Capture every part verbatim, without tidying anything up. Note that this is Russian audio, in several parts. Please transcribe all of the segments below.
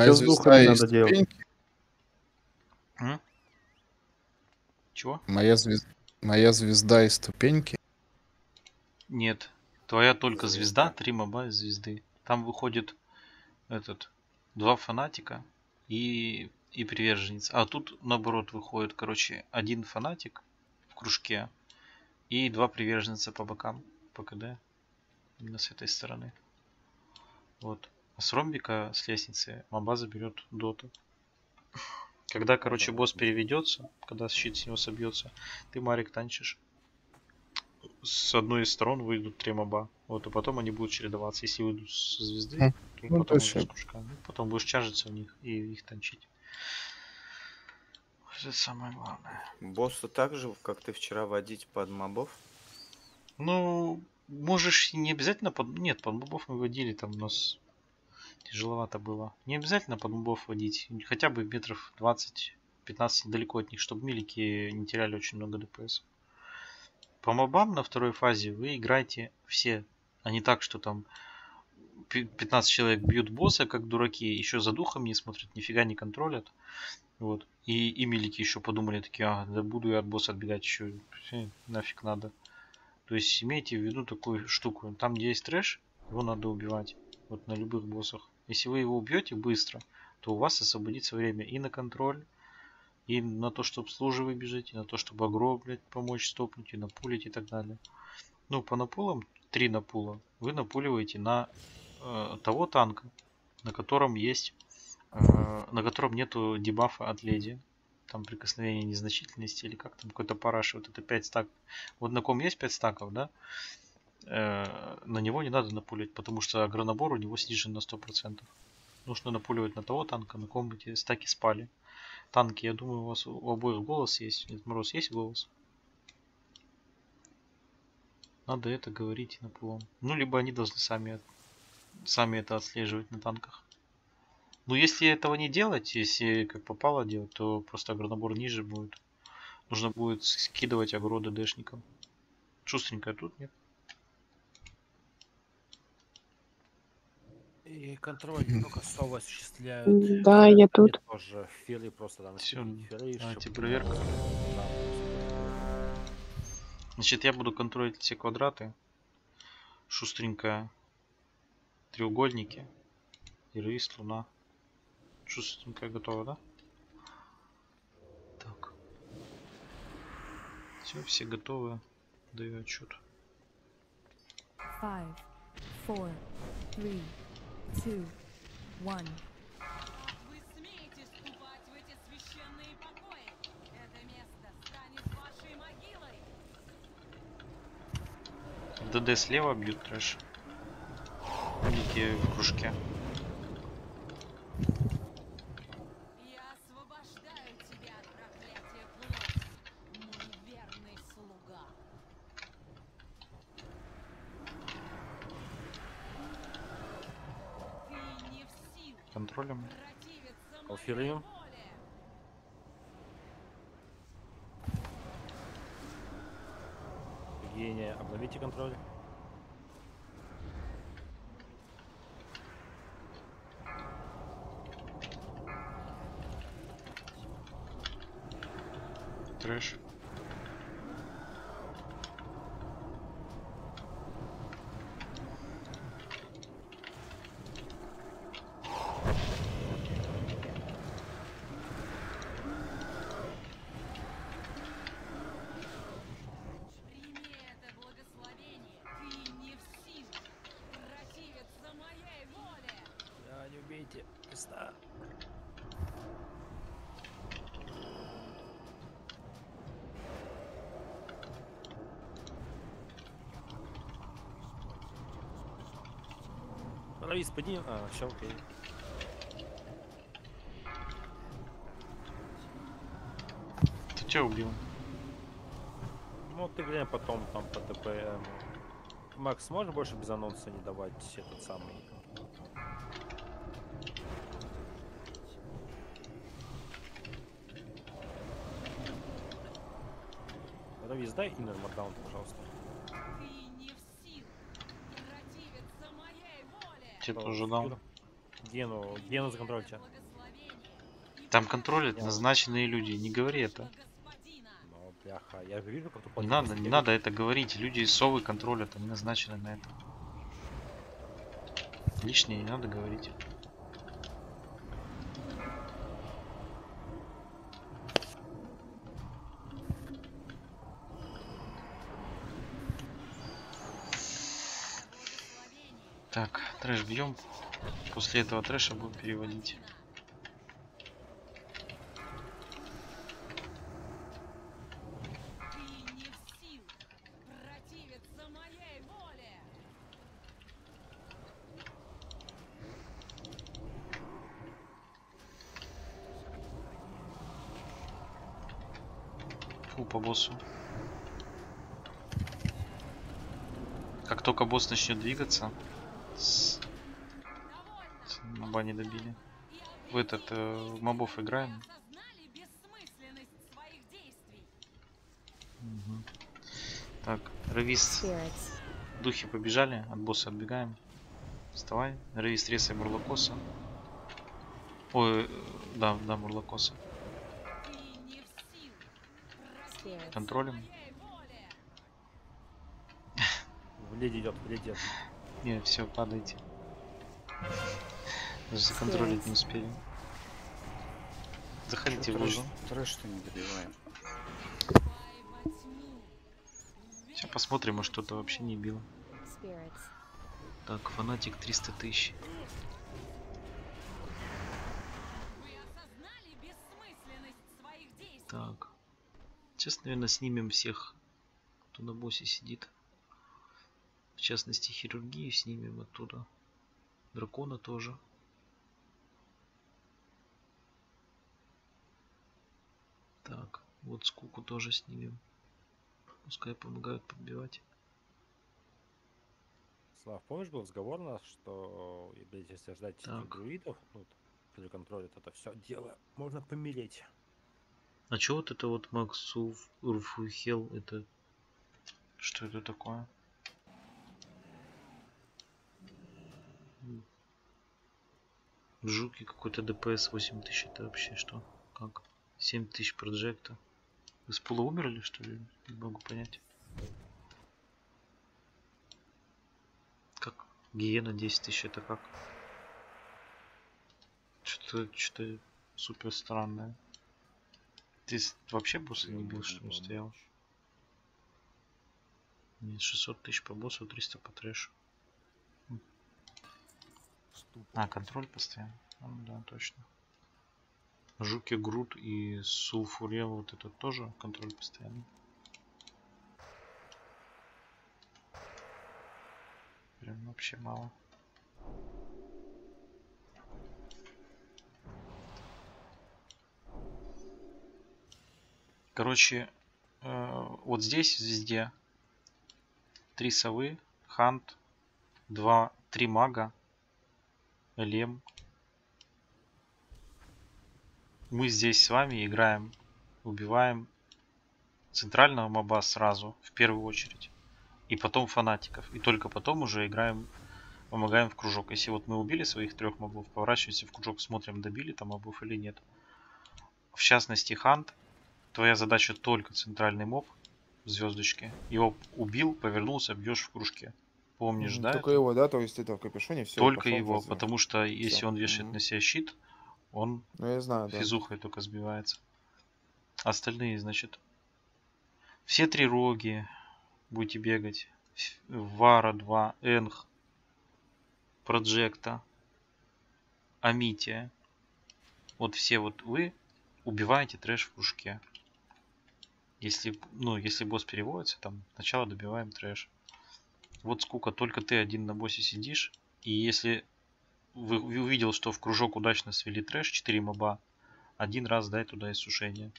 Моя Все с духами звезда и надо делать. ступеньки. М? Чего? Моя, звез... Моя звезда и ступеньки. Нет. Твоя только звезда, Звезда. три моба из звезды. Там выходит этот два фанатика и, и приверженец. А тут наоборот выходит, короче, один фанатик в кружке и два приверженца по бокам, по КД. Именно с этой стороны. Вот. А с ромбика, с лестницы, моба заберет доту. Когда, короче, босс переведется, когда щит с него собьется, ты, Марик, танчишь. С одной из сторон выйдут три моба. Вот, и потом они будут чередоваться. Если выйдут со звезды, Хм. то Ну, потом то уже есть с кружка. Ну, потом будешь чаржиться в них и их танчить. Это самое главное. Босса так же, как ты вчера, водить под мобов? Ну, можешь и не обязательно под... Нет, под мобов мы водили, там у нас тяжеловато было. Не обязательно под мобов водить. Хотя бы метров двадцать-пятнадцать далеко от них, чтобы милики не теряли очень много ДПС. По мобам на второй фазе вы играете все. А не так, что там пятнадцать человек бьют босса, как дураки, еще за духом не смотрят, нифига не контролят. Вот. И, и милики еще подумали такие, а, да буду я от босса отбегать еще. Все, нафиг надо. То есть имейте в виду такую штуку. Там, где есть трэш, его надо убивать. Вот на любых боссах. Если вы его убьете быстро, то у вас освободится время и на контроль, и на то, чтобы служи выбежать, и на то, чтобы агро, блядь, помочь стопнуть, и напулить и так далее. Ну, по напулам, три напула, вы напуливаете на э, того танка, на котором есть, э, на котором нету дебафа от леди. Там прикосновение незначительности или как там какой-то параш, вот это пять стаков. Вот на ком есть пять стаков, да, э, на него не надо напуливать, потому что агронабор у него снижен на сто процентов. Нужно напуливать на того танка, на ком эти стаки спали. Танки, я думаю, у вас у обоих голос есть. Нет, Мороз, есть голос? Надо это говорить на напулом. Ну, либо они должны сами, сами это отслеживать на танках. Ну, если этого не делать, если как попало делать, то просто агронабор ниже будет. Нужно будет скидывать агро ДДшникам. Шустренькая тут, нет? И контроль не только СОВ осуществляют. Да, я тут. Тоже феры просто там. Все, феры, давайте чтобы- проверка. Да. Значит, я буду контролить все квадраты. Шустренькая. Треугольники. Ирис, луна. Шустренькая готова, да? Так. Все, все готовы. Даю отчет. Five, four, three, two, one. Вы смеете ступать в эти священные покои? Это место станет вашей могилой. ДД слева бьют трэш. Ники в кружке. Я освобождаю тебя от проклятия плоти, мой верный слуга. Ты не в силах Контролем. противиться Алферы. моей воле. Гения, обновите контроль. Трэш. Прими это благословение. Ты не в силах противиться моей воле. Да, не убейте. Места. Равис, подним. А, все, окей. Кто тебя убил? Ну, ты глянь потом там по ТПМ. Макс, можешь больше без анонса не давать этот самый? Равис, дай иннер маркдаун, пожалуйста. Ты не в силах противиться моей воле. Тебе тоже дал. Гену, Гену законтрольте. Там контролят назначенные люди. Не говори это. Ну, бляха, я же вижу, как тут Не под- надо, не надо это говорить. Люди совы контролят, они назначены на это. Лишнее не надо говорить. Так, трэш бьем. После этого трэша будем переводить. Ты не в силах противиться моей воле. Фу, по боссу. Как только босс начнет двигаться, с... с- моба не добили. В этот э, в мобов играем. Осознали бессмысленность своих действий. Мгм. Так, ревист. Spirits. Духи побежали, от босса отбегаем. Вставай. Ревист ресай Мурлокоса. Ой, э, да, да, Мурлокоса. Ты не в силах противиться Spirits. Контролем. моей воле. В леди идет, в леди. Не, все, падайте. Даже законтролить не успели. Заходите в Трэш, лужу. трэш-то не добиваем. Ступай во тьму. Сейчас посмотрим, может что-то вообще не било. Spirits. Так, фанатик триста тысяч. Вы осознали бессмысленность своих действий. Так. Сейчас, наверное, снимем всех, кто на боссе сидит. В частности, хирургию снимем оттуда. Дракона тоже. Так, вот скуку тоже снимем. Пускай помогают подбивать. Слав, помнишь, был разговор у нас, что, и, блядь, если ждать этих Так. друидов, ну, для контроля, это все дело можно помереть. А чё вот это вот Максуф Урфухел? Это... Что это такое? В жуке какой-то ДПС восемь тысяч. Это вообще что? Как? семь тысяч проджекта. Вы с пола умерли, что ли? Не могу понять. Как? Гиена десять тысяч, это как? Что-то что супер странное. Ты с- вообще босса не бил, что ли, стоял? Нет, шестьсот тысяч по боссу, триста по трэшу. А, контроль постоянно. Ну, да, точно. Жуки Грут и Сулфурел, вот это тоже контроль постоянно. Прям вообще мало. Короче, э, вот здесь везде три совы, хант, два, три мага, элем. Мы здесь с вами играем, убиваем центрального моба сразу, в первую очередь. И потом фанатиков. И только потом уже играем, помогаем в кружок. Если вот мы убили своих трех мобов, поворачиваемся в кружок, смотрим, добили там мобов или нет. В частности, хант. Твоя задача только центральный моб в звездочке. Его убил, повернулся, бьешь в кружке. Помнишь, Мгм, да? Только это? его, да, то есть это в капюшоне все. Только его, потому что если Всё. он вешает Мгм. на себя щит, он Ну я знаю, да. физухой только сбивается. Остальные, значит, все три роги будете бегать. Ф- Вара два, Энх, Проджекта, Амития. Вот все вот вы убиваете трэш в кружке. Если, ну, если босс переводится, там сначала добиваем трэш. Вот скука, только ты один на боссе сидишь. И если вы, вы увидел, что в кружок удачно свели трэш, четыре моба, один раз дай туда иссушение.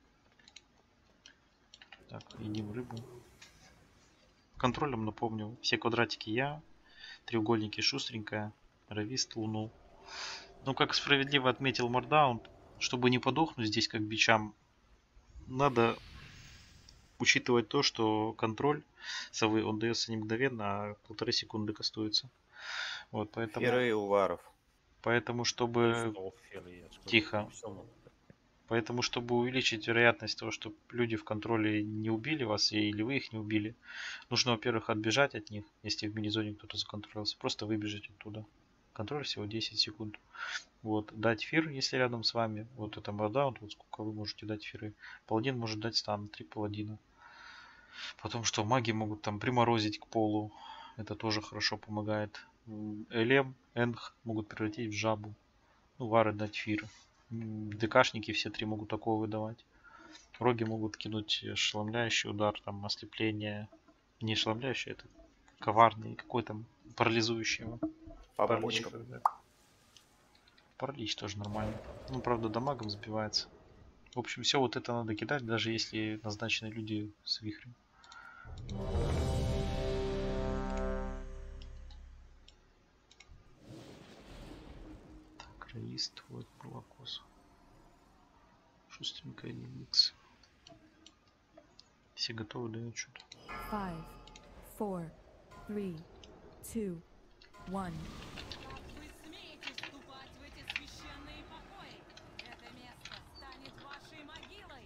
Так, едим рыбу. Контролем напомню, все квадратики я, треугольники шустренькая, равист луну. Ну, как справедливо отметил Мордаун, чтобы не подохнуть здесь как бичам, надо учитывать то, что контроль совы, он дается не мгновенно, а полторы секунды кастуется. Вот, поэтому... Феры и уваров. Поэтому, чтобы... Стоп, Фер, я ж говорю, Тихо. всё. Поэтому, чтобы увеличить вероятность того, что люди в контроле не убили вас, или вы их не убили, нужно, во-первых, отбежать от них, если в мини-зоне кто-то законтролился, просто выбежать оттуда. Контроль всего десять секунд. Вот, дать фир, если рядом с вами. Вот это мордаун, вот сколько вы можете дать фиры. Паладин может дать стан, три паладина. Потом что, маги могут там приморозить к полу. Это тоже хорошо помогает. Элем, Энх могут превратить в жабу. Ну, вары дать фир. ДКшники все три могут такого выдавать. Роги могут кинуть ошеломляющий удар, там, ослепление. Не ошеломляющий, это коварный, какой там парализующий его. По Паралич, почкам. да. Паралич тоже нормально. Ну, правда, дамагом сбивается. В общем, все вот это надо кидать, даже если назначены люди с вихрем. Так, Раист, вот Балакос. Шустренькая Нимикс. Все готовы, дают что-то. Five, four, three, two, one. Как вы смеете вступать в эти священные покои? Это место станет вашей могилой.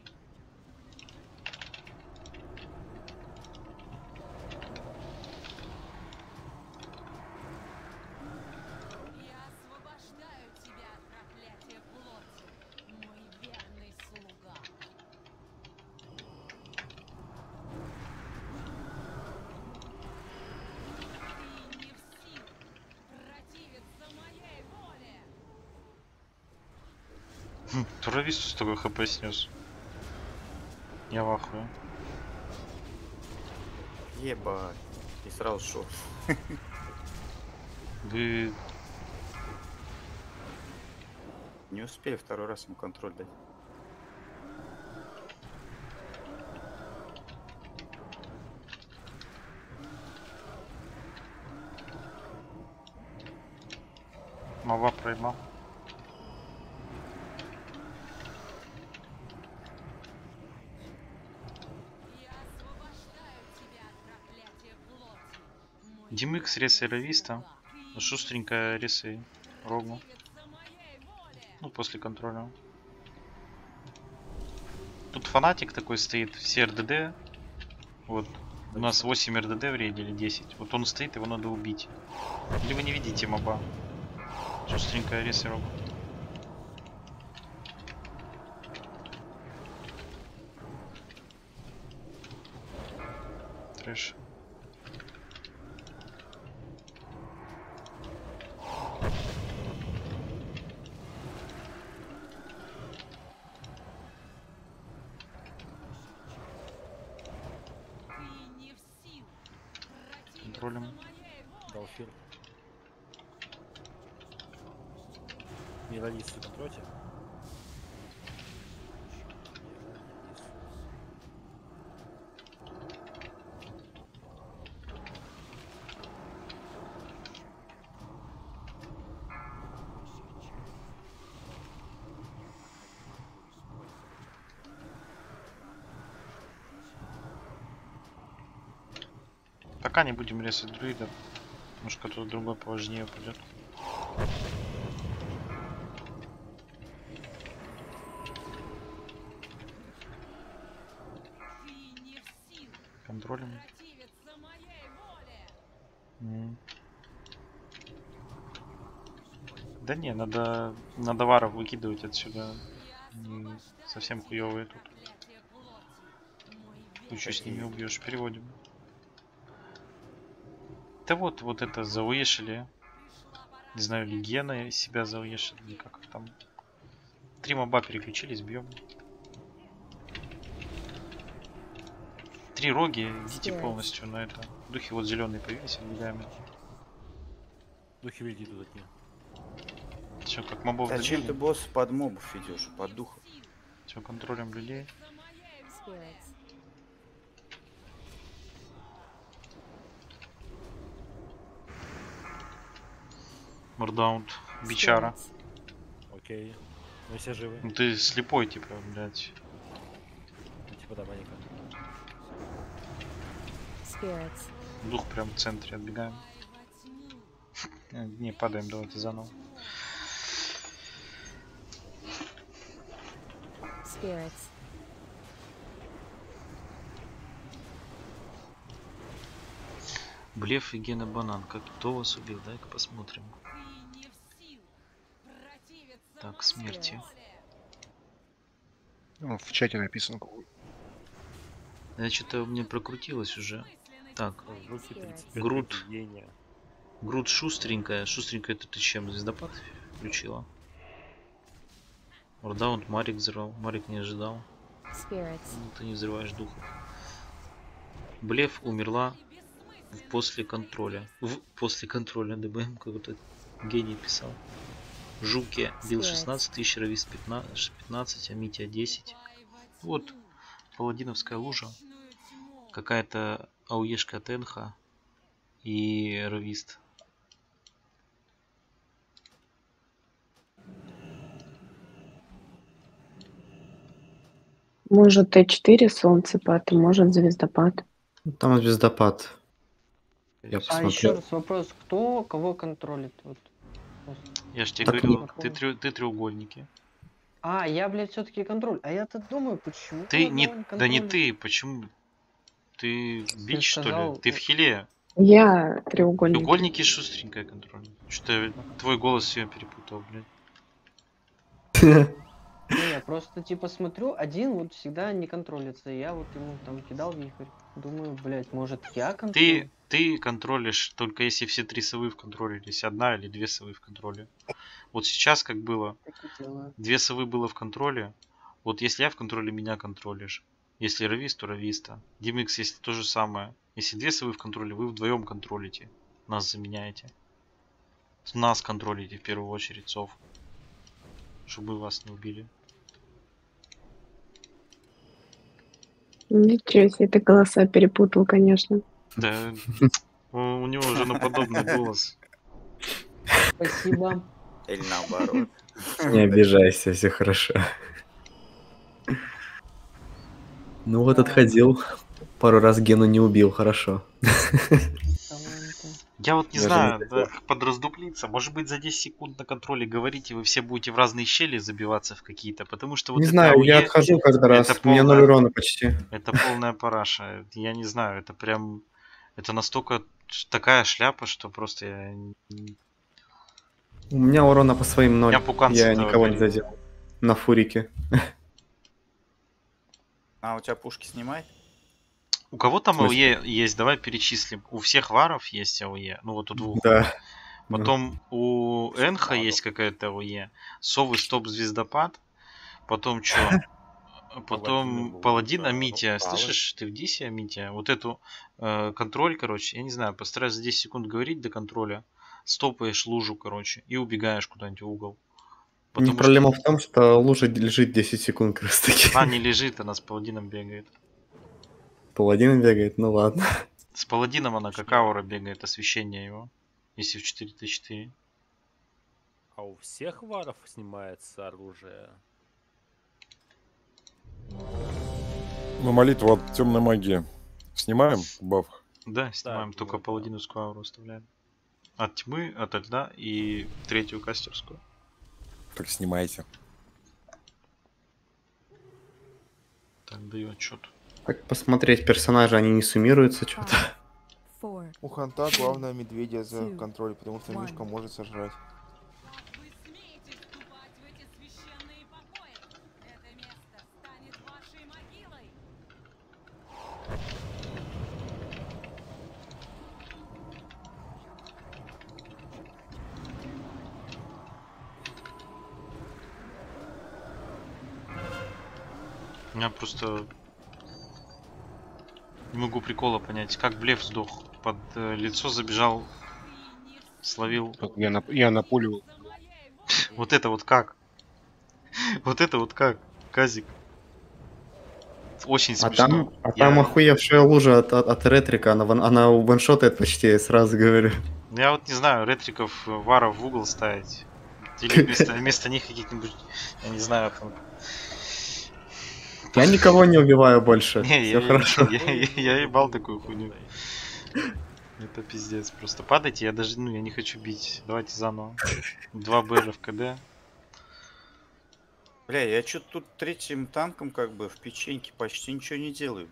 Я освобождаю тебя от проклятия плоти, мой верный слуга. Ты не в силах противиться моей воле. Хм, Турависту столько хп снес. Я в ахуе. Ебать. И сразу шел. Вы Не успели второй раз ему контроль дать. мова проебал. Я освобождаю тебя от проклятия плоти, мой Димикс ресы Рависта. слуга. Шустренькая ресы Рогу. Противиться моей воле. Ну, после контроля. Тут фанатик такой стоит, все РДД. Вот. У нас восемь РДД в рейде или десять. Вот он стоит, его надо убить. Или вы не видите моба. Шустренькая ресы Рогу. Трэш. Ты не в силах противиться Контролем. моей воле. Дал Фир. Миралисту контрольте. Пока не будем резать друида. Может, кто-то другой поважнее пойдет. Ты не в силах Контролем. противиться моей воле. М. Да не, надо, надо варов выкидывать отсюда. Я М, освобождаю совсем тебя хуёвые от тут. проклятия плоти, мой Кучу с верный ними убьешь. Переводим. Да вот, вот это зауешили. Пришла пора Не знаю, взять Легена себя зауешили, или как их там. Три моба переключились, бьем. Три роги, идите Спирит. полностью на это. Духи вот зеленые появились, отбегаем. Духи веди тут от них. Все, как мобов Зачем ты добили. босс под мобов ведешь? Под духов? Все, контролем людей. за моей воле. Spirits. Мордаунт, бичара. Spirits. Окей. Мы все живы. Ну ты слепой, типа, блядь. Ну, типа да, маника. Spirits. Дух прям в центре, отбегаем. Ступай во тьму. Э, Не, падаем, давайте заново. Spirits. Блеф и Гена Банан. Как кто вас убил? Дай-ка посмотрим. Ты не в силах противиться Так, моей смерти. воле. Ну, в чате написано. Значит, у меня прокрутилось уже. Мысленный Так, твоей Руки силы. тридцать пять Грут. гения. Груд шустренькая. Шустренькая это ты чем? Звездопад включила? Ордаунд Марик взорвал. Марик не ожидал. Spirits. Ну, ты не взрываешь духов. Блеф умерла в после контроля. В после контроля ДБМ какой-то гений писал. Жуки бил шестнадцать тысяч, Равис пятнадцать, пятнадцать, а Митя десять. Вот паладиновская лужа. Какая-то ауешка от Энха и Равист. Может Т четыре солнцепад, а может звездопад. Там звездопад. Я А посмотрел. еще раз вопрос, кто кого контролит? Вот. Я ж тебе Так говорил, не- ты, трё- ты треугольники. А, я, блядь, все-таки контроль. А я-то думаю, почему Ты одного не, да не контролит? ты, почему? Ты бич что сказал, ли? Ты в э, хиле. Я треугольник. Треугольники шустренькая контроль. Что-то твой голос все перепутал, блядь. Не, я просто типа смотрю, один вот всегда не контролится. И я вот ему там кидал вихрь. Думаю, блядь, может я контролю? Ты, ты контролишь только если все три совы в контроле, если одна или две совы в контроле. Вот сейчас как было, Так и делаю. две совы было в контроле. Вот если я в контроле, меня контролишь. Если Равист, то Рависта. Димикс, если то же самое. Если две совы в контроле, вы вдвоем контролите. Нас заменяете. Нас контролите в первую очередь, сов. Чтобы вас не убили. Ничего себе, ты голоса перепутал, конечно. Да, у у него уже на подобный голос. Спасибо. Или наоборот. Не обижайся, все хорошо. Ну вот отходил. Пару раз Гену не убил, хорошо. Таланты. Я вот не Даже знаю, не да, как подраздуплиться. Может быть, за десять секунд на контроле говорите, вы все будете в разные щели забиваться в какие-то, потому что вот Не это знаю, я АОЕ, отхожу каждый раз. это У меня ноль полная- урона почти. это полная параша. Я не знаю, это прям... Это настолько ш- такая шляпа, что просто я... не- У меня урона по своим ноль. Я пуканца Я этого никого не говорю. задел. На фурике. А у тебя пушки снимает? У кого там В смысле? АОЕ есть? Давай перечислим. У всех варов есть АОЕ. Ну вот у двух. Да. Потом у Энха Ладно. есть какая-то АОЕ. Совы стоп звездопад. Потом что? Потом был, Паладин да, Амития. Палад. Слышишь, ты в Дисе Амития? Вот эту э, контроль, короче, я не знаю, постараюсь за десять секунд говорить до контроля. Стопаешь лужу, короче, и убегаешь куда-нибудь в угол. Не Потому проблема в том, что лужа лежит десять секунд как раз таки. что она не лежит, она с паладином бегает. Паладин бегает, ну ладно. С паладином она как аура бегает, освещение его. Если в четыре тэ четыре. А у всех варов снимается оружие. Ну, молитву от темной магии. Снимаем баф. Да, снимаем, думаю, только да. паладиновскую ауру оставляем. От тьмы, от льда и третью кастерскую. Так снимайте. Так, даю отчет. Как посмотреть персонажи, они не суммируются что-то. Five, four, У Ханта главное медведя за Two, контроль, потому что one. Мишка может сожрать. Вы смеете вступать в эти священные покои? Это место станет вашей могилой. Я просто не могу прикола понять, как блеф сдох. Под э, лицо забежал, Ты не в словил. Я на, я на пулю. за моей волей. Вот это вот как? Вот это вот как? Казик. Очень А смешно. там, а Я- там охуевшая лужа от, от, от ретрика, она, ван- она ваншотает почти, я сразу говорю. Я вот не знаю, ретриков, э, варов в угол ставить. Или вместо, вместо них каких-нибудь, я не знаю, там... Я никого не убиваю больше. Не, Все я, хорошо. я, я, я ебал такую хуйню. Это пиздец. Просто падайте, я даже, ну, я не хочу бить. Давайте заново. Два БР в КД. Бля, я что-то тут третьим танком как бы в печеньке почти ничего не делаю.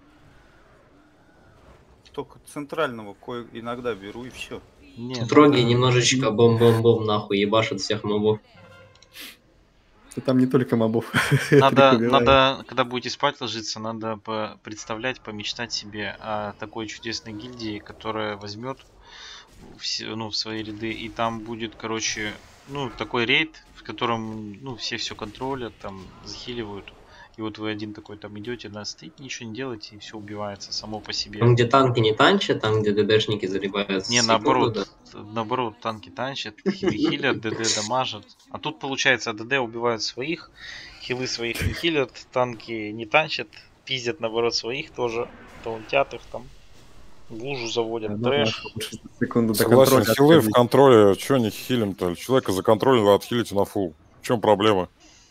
Только центрального кое иногда беру и все. Нет, Дроги надо- немножечко бом-бом-бом нахуй ебашат всех мобов. Да там не только мобов. Надо, Только убивают. надо, когда будете спать ложиться, надо по- представлять, помечтать себе о такой чудесной гильдии, которая возьмет все, ну, в свои ряды, и там будет, короче, ну, такой рейд, в котором, ну, все все контролят, там, захиливают. И вот вы один такой там идете, да, стоите, ничего не делаете, и все убивается само по себе. Там, где танки не танчат, там, где ДДшники заливают. Не, секунду, наоборот, да. наоборот, танки танчат, хили хилят, ДД дамажат. А тут получается, ДД убивают своих, хилы своих не хилят, танки не танчат, пиздят наоборот своих тоже, таунтят их там, в лужу заводят, Да, трэш. да, лучше секунду до Согласен, контроля хилы в отходить. контроле, что не хилим-то? Человека за контроль вы отхилите на фул. В чем проблема?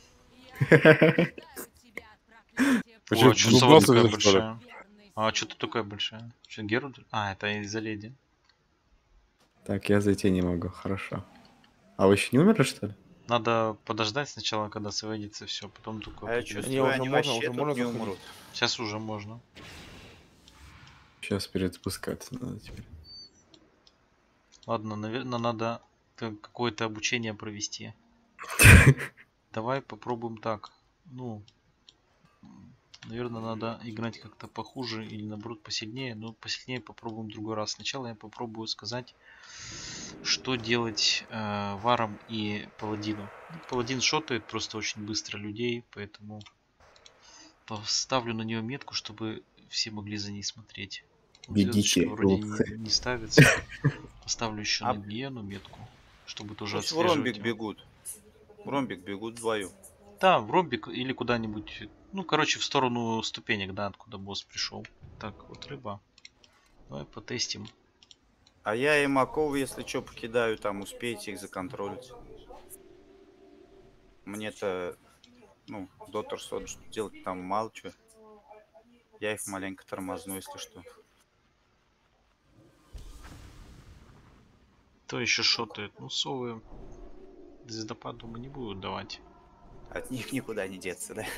Почему О, что ну, сова двадцать такая лет, что ли? большая? А что ты такая большая? Что, Геральт? А, это из-за леди. Так, я зайти не могу, хорошо. А вы еще не умерли, что ли? Надо подождать сначала, когда сводится все, потом только... А я попить. чувствую, Не, уже они можно, вообще уже тут можно не заходить. умрут. Сейчас уже можно. Сейчас перезапускаться надо теперь. Ладно, наверное, надо ка- какое-то обучение провести. Давай попробуем так. Ну, наверное, надо играть как-то похуже или наоборот посильнее. Но посильнее попробуем в другой раз. Сначала я попробую сказать, что делать э, варом и паладину. Ну, паладин шотает просто очень быстро людей, поэтому поставлю на нее метку, чтобы все могли за ней смотреть. Вот Бегите, звездочка вроде голубцы. не, не ставится. Поставлю еще А- на Гиену метку, чтобы тоже Пусть в ромбик отслеживать. бегут. В ромбик бегут вдвоем. Да, в ромбик или куда-нибудь. Ну, короче, в сторону ступенек, да, откуда босс пришел. Так, вот рыба. Давай потестим. А я им оковы, если что, покидаю, там успеете их законтролить. Мне-то, ну, Доктор Сод делать там мало что. Я их маленько тормозну, если что. Кто еще шотает? Ну, совы звездопад, думаю, не будут давать. От них никуда не деться, да?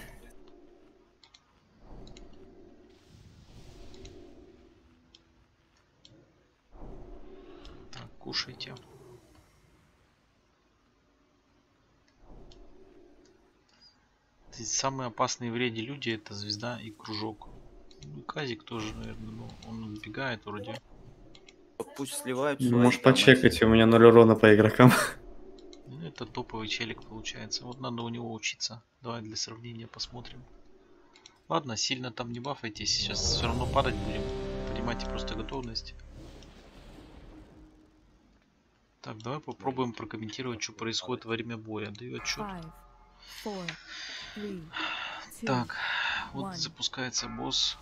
Так, кушайте. Здесь самые опасные в рейде люди — это звезда и кружок. Ну, и Казик тоже, наверное, но он убегает вроде. Пусть сливают Ну, свои можешь там почекать, у меня ноль урона по игрокам. Ну, это топовый челик получается. Вот надо у него учиться. Давай для сравнения посмотрим. Ладно, сильно там не бафайтесь. Сейчас все равно падать будем. Принимайте просто готовность. Так, давай попробуем прокомментировать, что происходит во время боя. Даю отчет. Five, four, three, two, Так, вот one. запускается босс.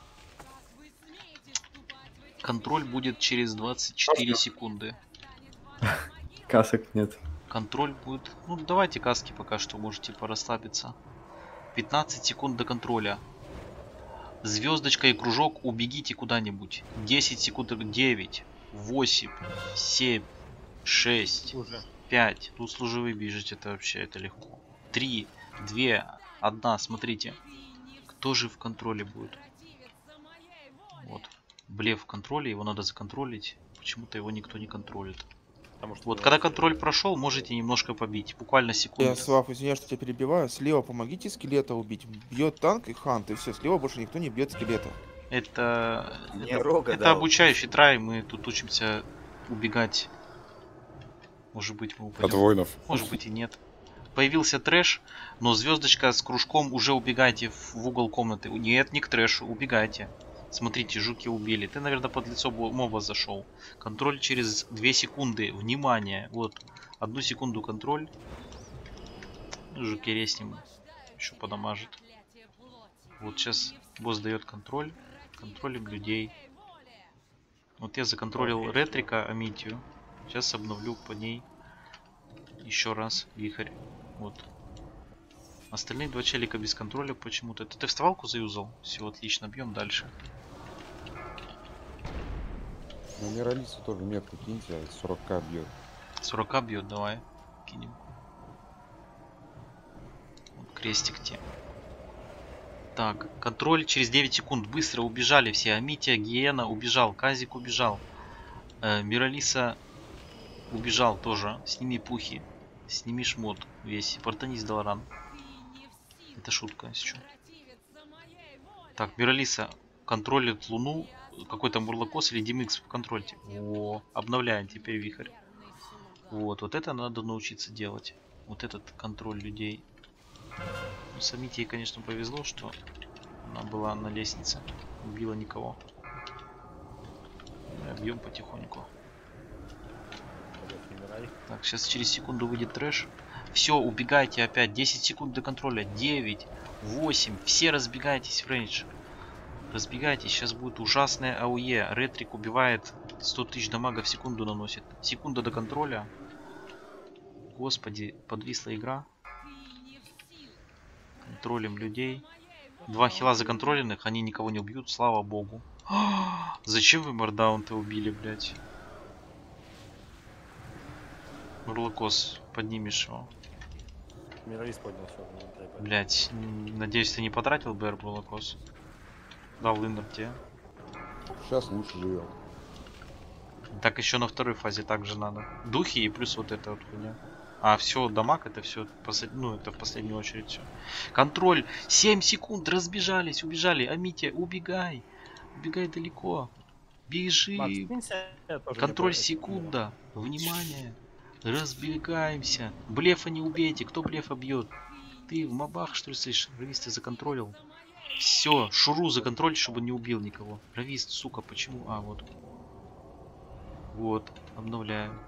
Контроль будет через двадцать четыре секунды. Касок нет. Контроль будет... Ну, давайте каски пока что, можете порасслабиться. пятнадцать секунд до контроля. Звездочка и кружок, убегите куда-нибудь. десять секунд, девять, восемь, семь, шесть, пять. Тут служивый бежит, это вообще, это легко. три, два, один, смотрите. Кто же в контроле будет? Вот. Блеф в контроле, его надо законтролить. Почему-то его никто не контролит. Потому что Вот, я- когда контроль прошел, можете немножко побить. Буквально секунду. Я, Слав, извиняюсь, что тебя перебиваю. Слева помогите скелета убить. Бьет танк и хант, и все. Слева больше никто не бьет скелета. Это, Не это, рога это дал. обучающий трай, мы тут учимся убегать. Может быть, мы От упадем. воинов. Может быть и нет. Появился трэш, но звездочка с кружком, уже убегайте в, в угол комнаты. Нет, не к трэшу, убегайте. Смотрите, жуки убили. Ты, наверное, под лицо бо- моба зашел. Контроль через две секунды. Внимание. Вот. Одну секунду контроль. Жуки резнем. Еще подамажит. Вот сейчас босс дает контроль. Контролем людей. Вот я законтролил Ретрика, Амитию. Сейчас обновлю по ней еще раз вихрь. Вот. Остальные два челика без контроля почему-то. Это ты вставалку заюзал? Все отлично, бьем дальше. На Миралису тоже метку киньте, а сорок бьет. сорок бьет, давай. Кинем. Вот крестик те. Так, контроль через девять секунд. Быстро убежали все. Амития, Гиена убежал. Казик убежал. Э, Миралиса убежал тоже. Сними пухи. Сними шмот весь. Портанись Долоран. Это шутка, если что. Так, Миралиса контролит Луну. Какой-то Мурлокос или Димикс контрольте. О, обновляем теперь вихрь. Вот, вот это надо научиться делать. Вот этот контроль людей. Ну, с Амитией, конечно, повезло, что она была на лестнице. Убила никого. Бьем потихоньку. Так, сейчас через секунду выйдет трэш. Все, убегайте опять. десять секунд до контроля. девять, восемь. Все разбегайтесь в рейндж. Разбегайтесь. Сейчас будет ужасное АУЕ. Ретрик убивает. сто тысяч дамага в секунду наносит. Секунда до контроля. Господи, подвисла игра. Контролим людей. Два хила законтроленных. Они никого не убьют. Слава богу. Зачем вы Мардаун-то убили, блядь? Мурлокос, поднимешь его. Миралис поднял все. Блять, надеюсь, ты не потратил БР Мурлокос. Дал Линдер тебе. Сейчас лучше живем. Так еще на второй фазе также надо. Духи и плюс вот это вот хуйня. А все, дамаг это все, послед... ну это в последнюю очередь все. Контроль, семь секунд, разбежались, убежали. Амития, убегай. Убегай далеко. Бежи. Макс, контроль секунда. Внимание. Разбегаемся. Блефа не убейте. Кто блефа бьет? Ты в мобах, что ли, слышишь? Равист, ты законтролил. Все, Шуру законтроль, чтобы не убил никого. Равист, сука, почему? А, вот. Вот, обновляем.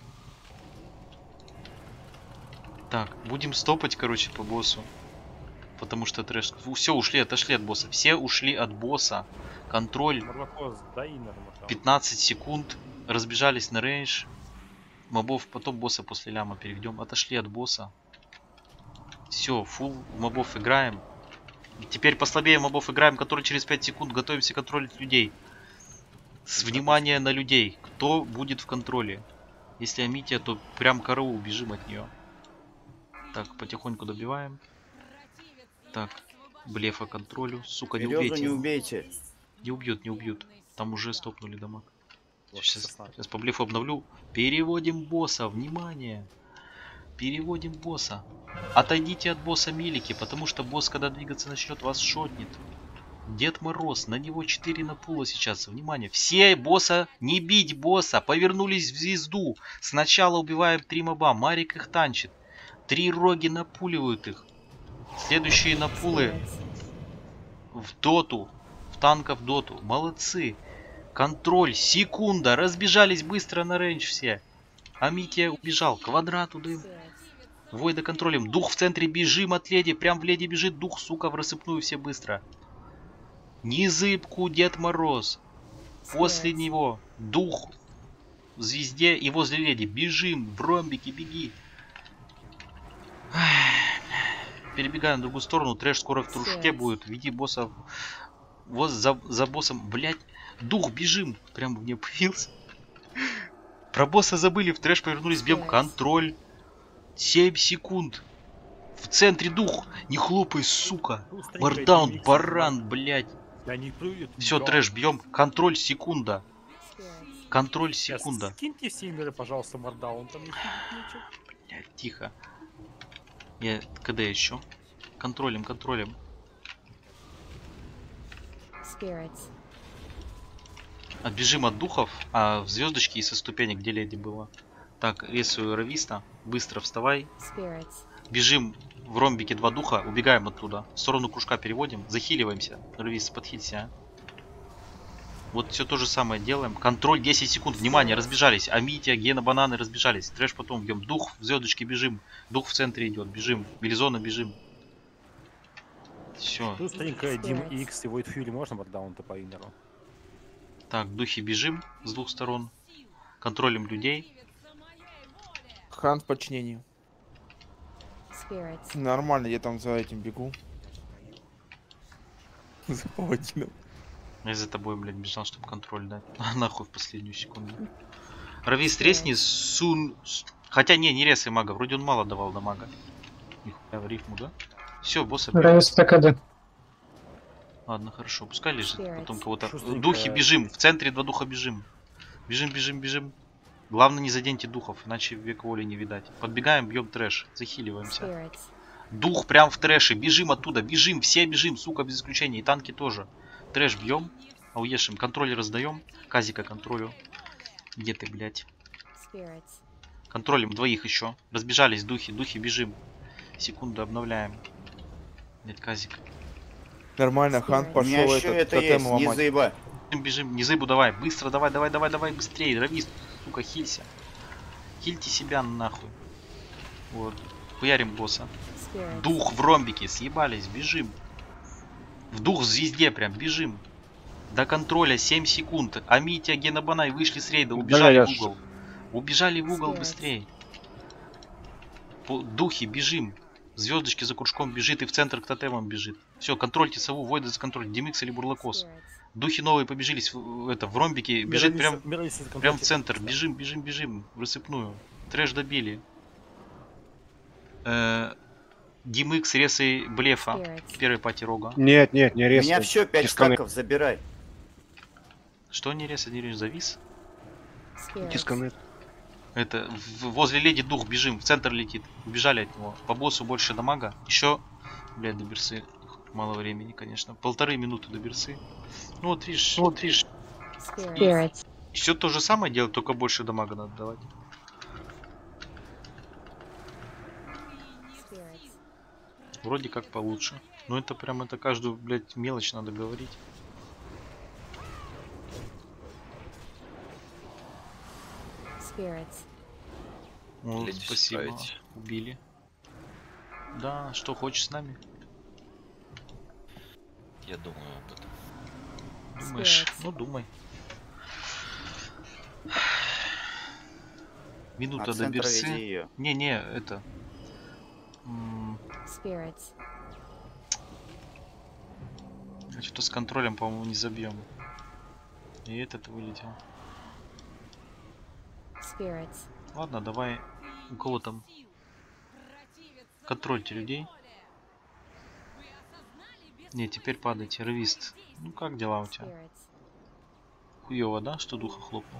Так, будем стопать, короче, по боссу. Потому что трэш... Все, ушли, отошли от босса. Все ушли от босса. Контроль. пятнадцать секунд. Разбежались на рейндж. Мобов, потом босса после ляма переведем. Отошли от босса. Все, фул мобов играем. Теперь послабее мобов играем, которые через пять секунд готовимся контролить людей. С внимания на людей. Кто будет в контроле? Если Амития, то прям караул, бежим от нее. Так, потихоньку добиваем. Так, блефа контролю. Сука, не убейте. не убейте. Не убьют, не убьют. Там уже стопнули дамаг. Сейчас, сейчас по блефу обновлю. Переводим босса, внимание. Переводим босса. Отойдите от босса милики, потому что босс, когда двигаться начнет, вас шотнет. Дед Мороз, на него четыре напула сейчас. Внимание, все босса, не бить босса. Повернулись в звезду. Сначала убиваем три моба. Марик их танчит. Три роги напуливают их. Следующие напулы в доту. В танков доту. Молодцы. Контроль. Секунда. Разбежались быстро на рейндж все. Амития убежал. Квадрат удаем. Войда контролем. Дух в центре. Бежим от леди. Прям в леди бежит. Дух, сука, в рассыпную все быстро. Незыбку Дед Мороз. После него дух в звезде и возле леди. Бежим. В ромбике беги. Перебегаем в другую сторону. Трэш скоро в трушке будет. Веди босса. Вот за, за боссом. Блять. Дух, бежим. Прям в мне появился. Про босса забыли. В трэш повернулись. Бьем контроль. семь секунд. В центре дух. Не хлопай, сука. Мардаун, баран, блять. Все, трэш, бьем. Контроль, секунда. Контроль, секунда. Скиньте все миры, пожалуйста, Мардаун. Там блять, тихо. Я КД еще. Контролем, контролем. Отбежим от духов. А в звездочке и со ступенек, где леди было. Так, рисую Рависта. Быстро вставай. Бежим в ромбике два духа. Убегаем оттуда. В сторону кружка переводим. Захиливаемся. Равист, подхилься. Вот все то же самое делаем. Контроль десять секунд. Внимание, разбежались. Амития, Гена, бананы разбежались. Трэш потом бьем. Дух в звездочке бежим. Дух в центре идет. Бежим. Мелизона бежим. Все. Быстренько Дим Икс и Void Fury можно Мардаун-то по инеру? Так, духи бежим с двух сторон. Контролем людей. Хан в подчинении. Нормально, я там за этим бегу. За паладином. Я за тобой, блядь, бежал, чтобы контроль дать. Нахуй в последнюю секунду. Равис, тресни, сун... Хотя не, не резай мага. Вроде он мало давал до мага. Нихуя в рифму, да? Все, босса. Рейс ТКД. Ладно, хорошо, пускай лежит. Потом кого-то. Шустренько. Духи, бежим. В центре два духа бежим. Бежим, бежим, бежим. Главное, не заденьте духов, иначе век воли не видать. Подбегаем, бьем трэш. Захиливаемся. Дух прям в трэше. Бежим оттуда. Бежим. Все бежим, сука, без исключения. И танки тоже. Трэш бьем. Ауешим. Контроль раздаем. Казика контролю. Где ты, блядь? Контролем двоих еще. Разбежались духи. Духи, бежим. Секунду обновляем. Блядь, казик. Нормально, Хант У меня пошел еще этот это есть, тотем не ломать. заеба. Бежим, бежим. Не зыбу давай. Быстро давай, давай, давай, давай. Быстрее. Равист. Сука, хилься. Хильте себя нахуй. Вот. Хуярим босса. Дух в ромбике. Съебались. Бежим. В дух в звезде прям. Бежим. До контроля семь секунд. Амитя, Генобанай вышли с рейда. Убежали Да, в угол. Убежали в угол быстрее. По- Духи, бежим. Звездочки за кружком бежит и в центр к тотемам бежит. Все, контрольте сову, войда за контроль. Димикс или Бурлакос. Духи новые побежились в, это, в ромбике. Бежит прям, прям в центр. Бежим, бежим, бежим. В рассыпную. Трэш добили. Э, Димикс, Ресы, Блефа. Первой пати рога. Нет, нет, не У резко. меня все, пять Дисконнект. стаков, забирай. Что не Реса, не Реса, завис? Дисконнект. Это в- возле леди дух бежим, в центр летит. Убежали от него. По боссу больше дамага. Еще, блядь, до берсы. Мало времени, конечно. Полторы минуты до берсы. Ну вот видишь, вот видишь. Все то же самое делать, только больше дамага надо давать. Вроде как получше. Но это прям это каждую, блядь, мелочь надо говорить. Вот, Леди спасибо. ставите. Убили. Да, что хочешь с нами? Я думаю об этом. Думаешь? Ну думай. Минута От до центра берсы. веди её. Не-не, это. м, Что-то с контролем, по-моему, не забьем. И этот вылетел. Ладно, давай. У кого там? Контрольте людей. Не, теперь падайте. Ревист. Ну как дела у тебя? Хуёво, да, что духа хлопнул?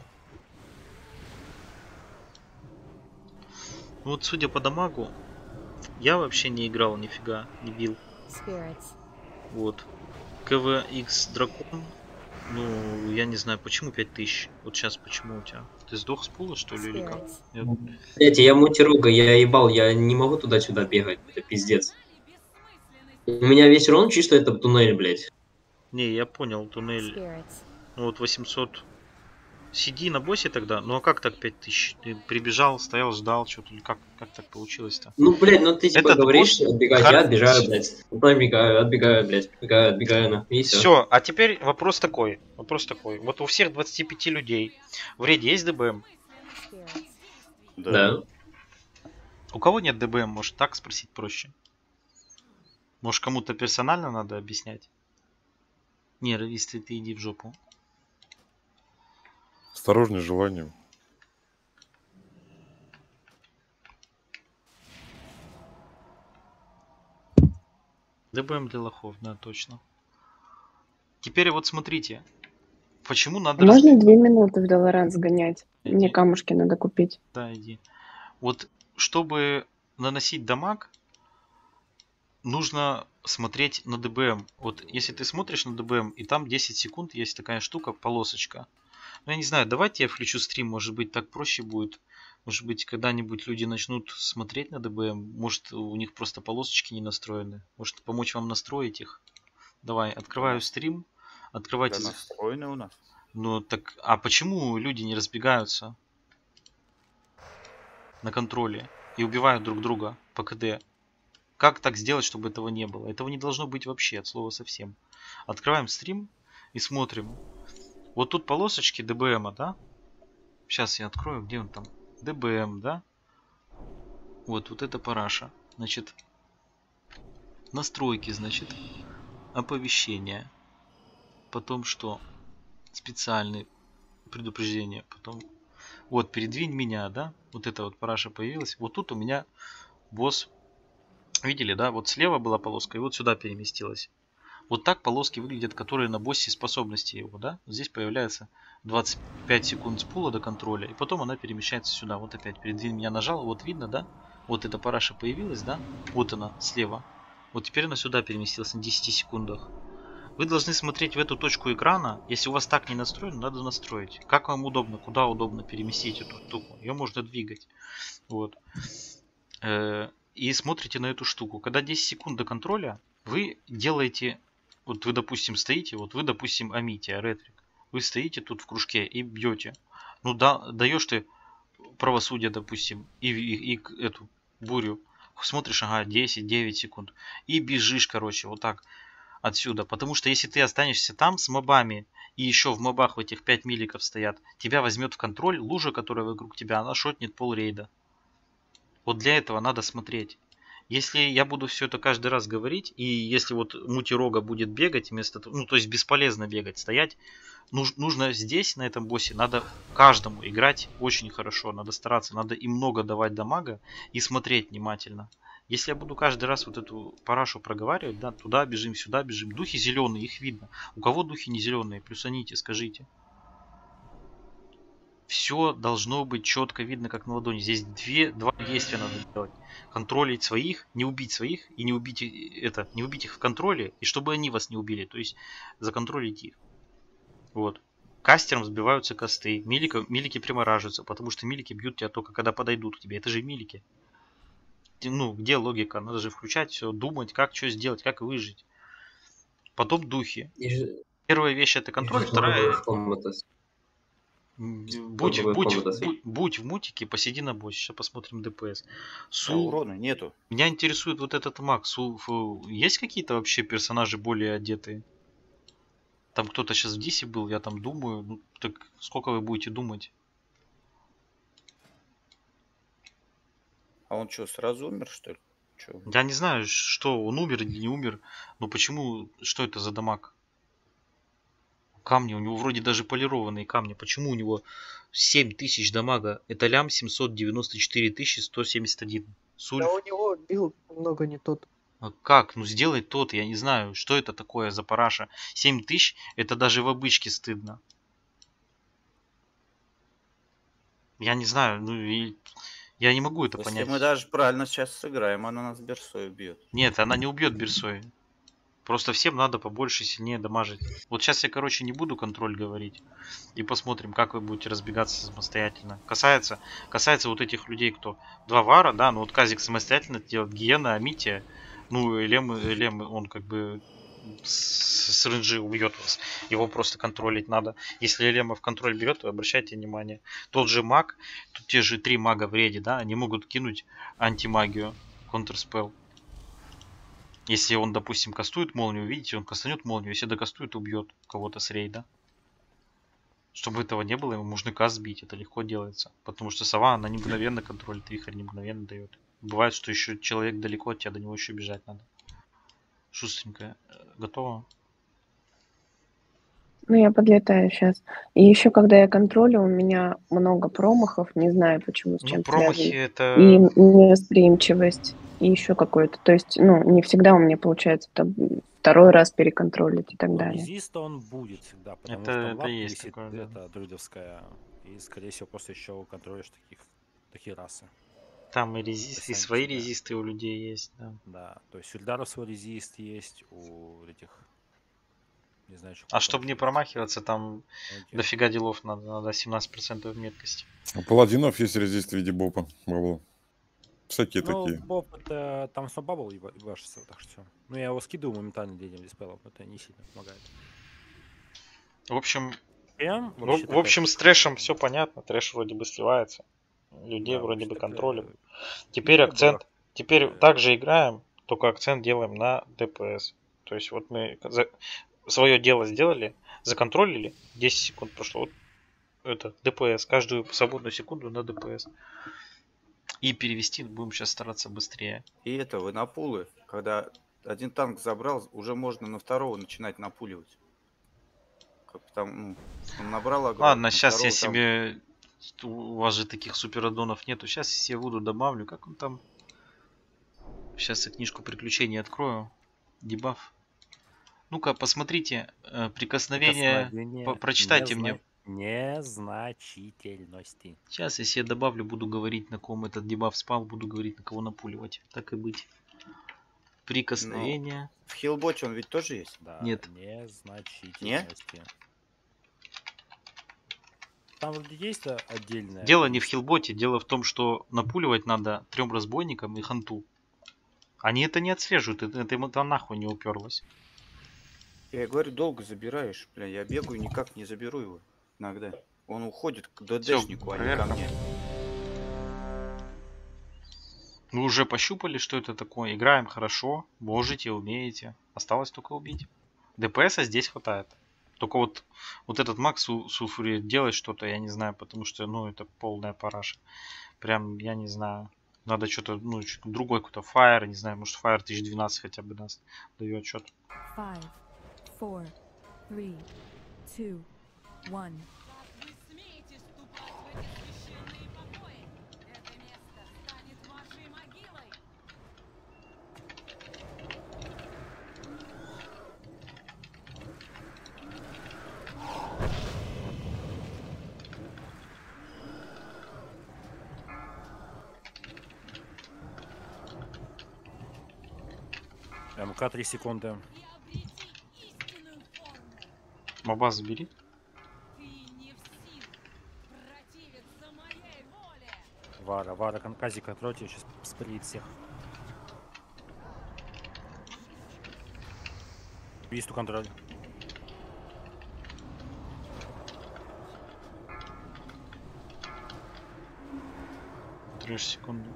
Ну вот судя по дамагу, я вообще не играл нифига, не бил. Вот. КВХ дракон. Ну, я не знаю, почему пять тысяч. Вот сейчас почему у тебя? Ты сдох с пула, что ли, или как? Я- Блять, я мутирога, я ебал, я не могу туда-сюда бегать, это пиздец. У меня весь рон чисто это туннель, блять. Не, я понял, туннель. Ну вот восемьсот. Сиди на боссе тогда. Ну а как так пять тысяч? Ты прибежал, стоял, ждал, что-то или как, как так получилось-то? Ну, блядь, ну ты типа Этот говоришь, босс отбегать, хар- я отбегаю, блядь. Потом отбегаю, отбегаю, блядь, отбегаю, отбегаю, на. И все. Все, а теперь вопрос такой. Вопрос такой. Вот у всех двадцати пяти людей в рейде есть ДБМ? Да. У кого нет ДБМ, может так спросить проще? Может кому-то персонально надо объяснять? Не, Равис, ты, ты иди в жопу. Осторожнее желанием. ДБМ для лохов, да, точно. Теперь вот смотрите. Почему надо... Можно разделить- две минуты в Долоран сгонять? Мне Иди. камушки надо купить. Да, иди. Вот, чтобы наносить дамаг, нужно смотреть на ДБМ. Вот, если ты смотришь на ДБМ, и там десять секунд есть такая штука, полосочка. Ну, я не знаю, давайте я включу стрим, может быть, так проще будет. Может быть, когда-нибудь люди начнут смотреть на ДБМ. Может, у них просто полосочки не настроены. Может, помочь вам настроить их. Давай, открываю стрим. Открывайте. Да, настроены у нас. Ну, так, а почему люди не разбегаются на контроле и убивают друг друга по КД? Как так сделать, чтобы этого не было? Этого не должно быть вообще, от слова совсем. Открываем стрим и смотрим. Вот тут полосочки ДБМа, да? Сейчас я открою, где он там? ДБМ, да? Вот, вот это параша. Значит, настройки, значит, оповещения. Потом что? Специальные предупреждения. Потом, вот, передвинь меня, да? Вот эта вот параша появилась. Вот тут у меня босс Видели, да? Вот слева была полоска, и вот сюда переместилась. Вот так полоски выглядят, которые на боссе способности его, да? Здесь появляется двадцать пять секунд с пула до контроля, и потом она перемещается сюда. Вот опять передвинь меня нажал, вот видно, да? Вот эта параша появилась, да? Вот она, слева. Вот теперь она сюда переместилась на десяти секундах. Вы должны смотреть в эту точку экрана. Если у вас так не настроено, надо настроить. Как вам удобно, куда удобно переместить эту штуку. Ее можно двигать. Вот. И смотрите на эту штуку. Когда десять секунд до контроля, вы делаете... Вот вы, допустим, стоите, вот вы, допустим, Амития, Ретрик. Вы стоите тут в кружке и бьете. Ну да, даешь ты правосудие, допустим, и, и, и эту бурю. Смотришь, ага, десять девять секунд. И бежишь, короче, вот так отсюда. Потому что если ты останешься там с мобами, и еще в мобах в этих пять миликов стоят, тебя возьмет в контроль, лужа, которая вокруг тебя, она шотнет пол рейда. Вот для этого надо смотреть. Если я буду все это каждый раз говорить, и если вот Мутирога будет бегать вместо того, ну то есть бесполезно бегать, стоять, нуж, нужно здесь, на этом боссе, надо каждому играть очень хорошо, надо стараться, надо и много давать дамага и смотреть внимательно. Если я буду каждый раз вот эту парашу проговаривать, да, туда бежим, сюда бежим, духи зеленые, их видно. У кого духи не зеленые, плюсаните, скажите. Все должно быть четко видно, как на ладони. Здесь две, два действия надо делать. Контролить своих, не убить своих и не убить это, не убить их в контроле, и чтобы они вас не убили. То есть законтролить их. Вот. Кастером сбиваются косты. Милики, милики примораживаются, потому что милики бьют тебя только когда подойдут к тебе. Это же милики. Ну, где логика? Надо же включать все, думать, как что сделать, как выжить. Потом духи. Первая вещь это контроль, вторая... Будь, будь, будь, будь в мутике, посиди на боссе. Сейчас посмотрим ДПС. Су... Да, урона нету. Меня интересует вот этот маг. Су... Есть какие-то вообще персонажи более одетые? Там кто-то сейчас в Дисе был, я там думаю. Ну, так сколько вы будете думать? А он что, сразу умер, что ли? Чё? Я не знаю, что он умер или не умер. Но почему, что это за дамаг? Камни, у него вроде даже полированные камни. Почему у него семь тысяч дамага? Это лям семьсот девяносто четыре тысячи сто семьдесят один. Сульф. Да у него билд много не тот. А как? Ну сделай тот, я не знаю, что это такое за параша. семь тысяч, это даже в обычке стыдно. Я не знаю, ну и... Я не могу это Если понять. мы даже правильно сейчас сыграем, она нас берсой убьет. Нет, она не убьет берсой. Просто всем надо побольше, сильнее дамажить. Вот сейчас я, короче, не буду контроль говорить. И посмотрим, как вы будете разбегаться самостоятельно. Касается, касается вот этих людей, кто два вара, да, ну вот Казик самостоятельно делает, Гиена, Амития. Ну, Элем, Элем, он как бы с, с ренджи убьет вас. Его просто контролить надо. Если Элема в контроль берет, то обращайте внимание. Тот же маг, тут те же три мага в рейде, да, они могут кинуть антимагию, контрспелл. Если он, допустим, кастует молнию, видите, он кастанет молнию, если докастует, убьет кого-то с рейда. Чтобы этого не было, ему нужно каст сбить, это легко делается. Потому что сова, она не мгновенно контролит, вихрь не мгновенно дает. Бывает, что еще человек далеко от тебя, до него еще бежать надо. Шустренько. Готово? Ну, я подлетаю сейчас. И еще, когда я контролю, у меня много промахов, не знаю почему, с чем ну, промахи связано. это... И невосприимчивость, и еще какой-то. То есть, ну, не всегда у меня получается там, второй раз переконтролить и так Ну, далее. резиста он будет всегда, потому Это- что это лап есть висит, такое, да. это друидовская, и, скорее всего, просто еще контролишь таких, такие расы. Там и резист, и Сами свои себя. резисты у людей есть, да. Да, то есть у Ильдаров свой резист есть, у этих, не знаю, что. А чтобы не промахиваться, там Окей. дофига делов надо, надо семнадцать процентов меткости. У паладинов есть резист в виде бопа. Бабла. Всякие Ну, такие. Боб, это там снобабл и вашится, так что. Ну, я его скидываю моментально деньги диспелом, это не сильно помогает. В общем, Прям в, вообще в общем такая с трэшем все понятно, трэш вроде бы сливается. Людей Да, вроде вообще бы такая- контролем. Теперь Ну, акцент, да. теперь Э. также играем, только акцент делаем на ДПС. То есть вот мы за... свое дело сделали, законтролили, десять секунд прошло, вот это ДПС, каждую свободную секунду на ДПС. И перевести будем сейчас стараться быстрее. И это, вы на пулы, когда один танк забрал, уже можно на второго начинать напуливать. Как там, ну, он набрал огромное. Ладно, сейчас я себе... У вас же таких супераддонов нету. Сейчас я Вуду добавлю. Как он там? Сейчас я книжку приключений открою. Дебаф. Ну-ка, посмотрите. Э, прикосновение. Прикосновение По- прочитайте незна- мне. Незначительности. Сейчас, если я добавлю, буду говорить, на ком этот дебаф спал, буду говорить, на кого напуливать. Так и быть. Прикосновение. В хилботе он ведь тоже есть? Да, Нет. незначительности. Там вроде есть а, отдельное. Дело не в хилботе, дело в том, что напуливать надо трем разбойникам и ханту. Они это не отслеживают, это, это им это нахуй не уперлось. Я и говорю, долго забираешь. Бля, я бегаю, никак не заберу его. Иногда. Он уходит к ДДшнику, а не ко проверка. мне. Вы уже пощупали, что это такое? Играем хорошо, можете, умеете. Осталось только убить. ДПСа здесь хватает. Только вот, вот этот Макс Суфури делает что-то, я не знаю, потому что, ну, это полная параша. Прям, я не знаю. Надо что-то, ну, что-то другой какой-то Fire, не знаю, может Fire тысяча двенадцать хотя бы даст. Дает что-то. Five, four, three, two, one. Вы смеете ступать в эти священные покои? Это место станет вашей могилой. МК три секунды. Моба забери. Вара, Вара, Конкази, контрольте, сейчас спалит всех. Висту контроль. Трешь секунду.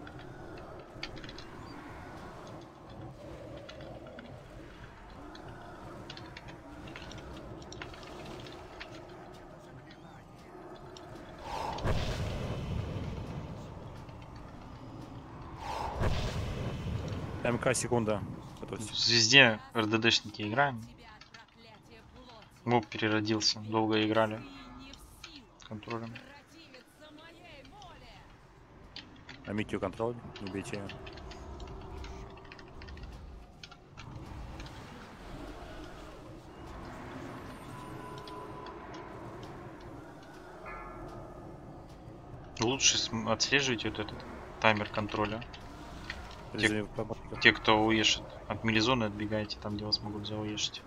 МК секунда. Везде РДДшники играем. Моб переродился, долго играли. Контролем. Амитию контроль, убейте ее. Лучше см- отслеживайте вот этот таймер контроля. Те, Призыв по- те, кто уешит от милизоны, отбегайте там, где вас могут зауешить.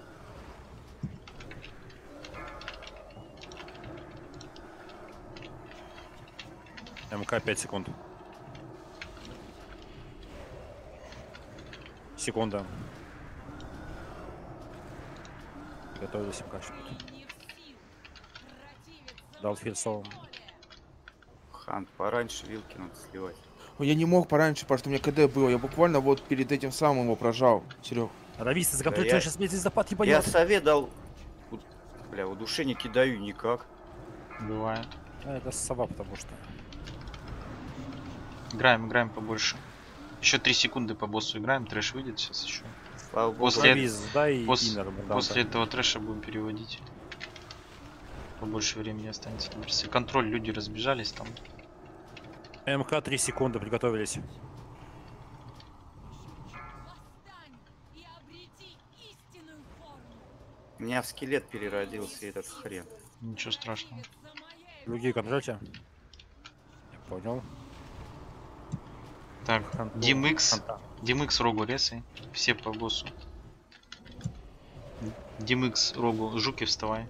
МК пять секунд. Секунда. Готовились МК. Дал фирсовым. Хан, пораньше вилки надо сливать. Ой, я не мог пораньше, потому что у меня КД было. Я буквально вот перед этим самым его прожал, Серег. Рависта, Да закомплектуй, я- сейчас мне звездопад Я ебанет. совет дал. У- Бля, удушение кидаю никак. Бывает. А, это сова, потому что. Играем, играем побольше. Еще три секунды по боссу играем, трэш выйдет сейчас еще. Слава богу. После, Равиз, дай пос- иннер, да, после да. этого трэша будем переводить. Побольше времени останется. Если контроль, люди разбежались там. МК три секунды, приготовились. У меня в скелет переродился этот хрен. Ничего страшного. Другие контрольте. Я понял. Так, Ханту- Димикс. Ханта. Димикс рогу ресай. Все по боссу. Димикс рогу. Жуки вставай.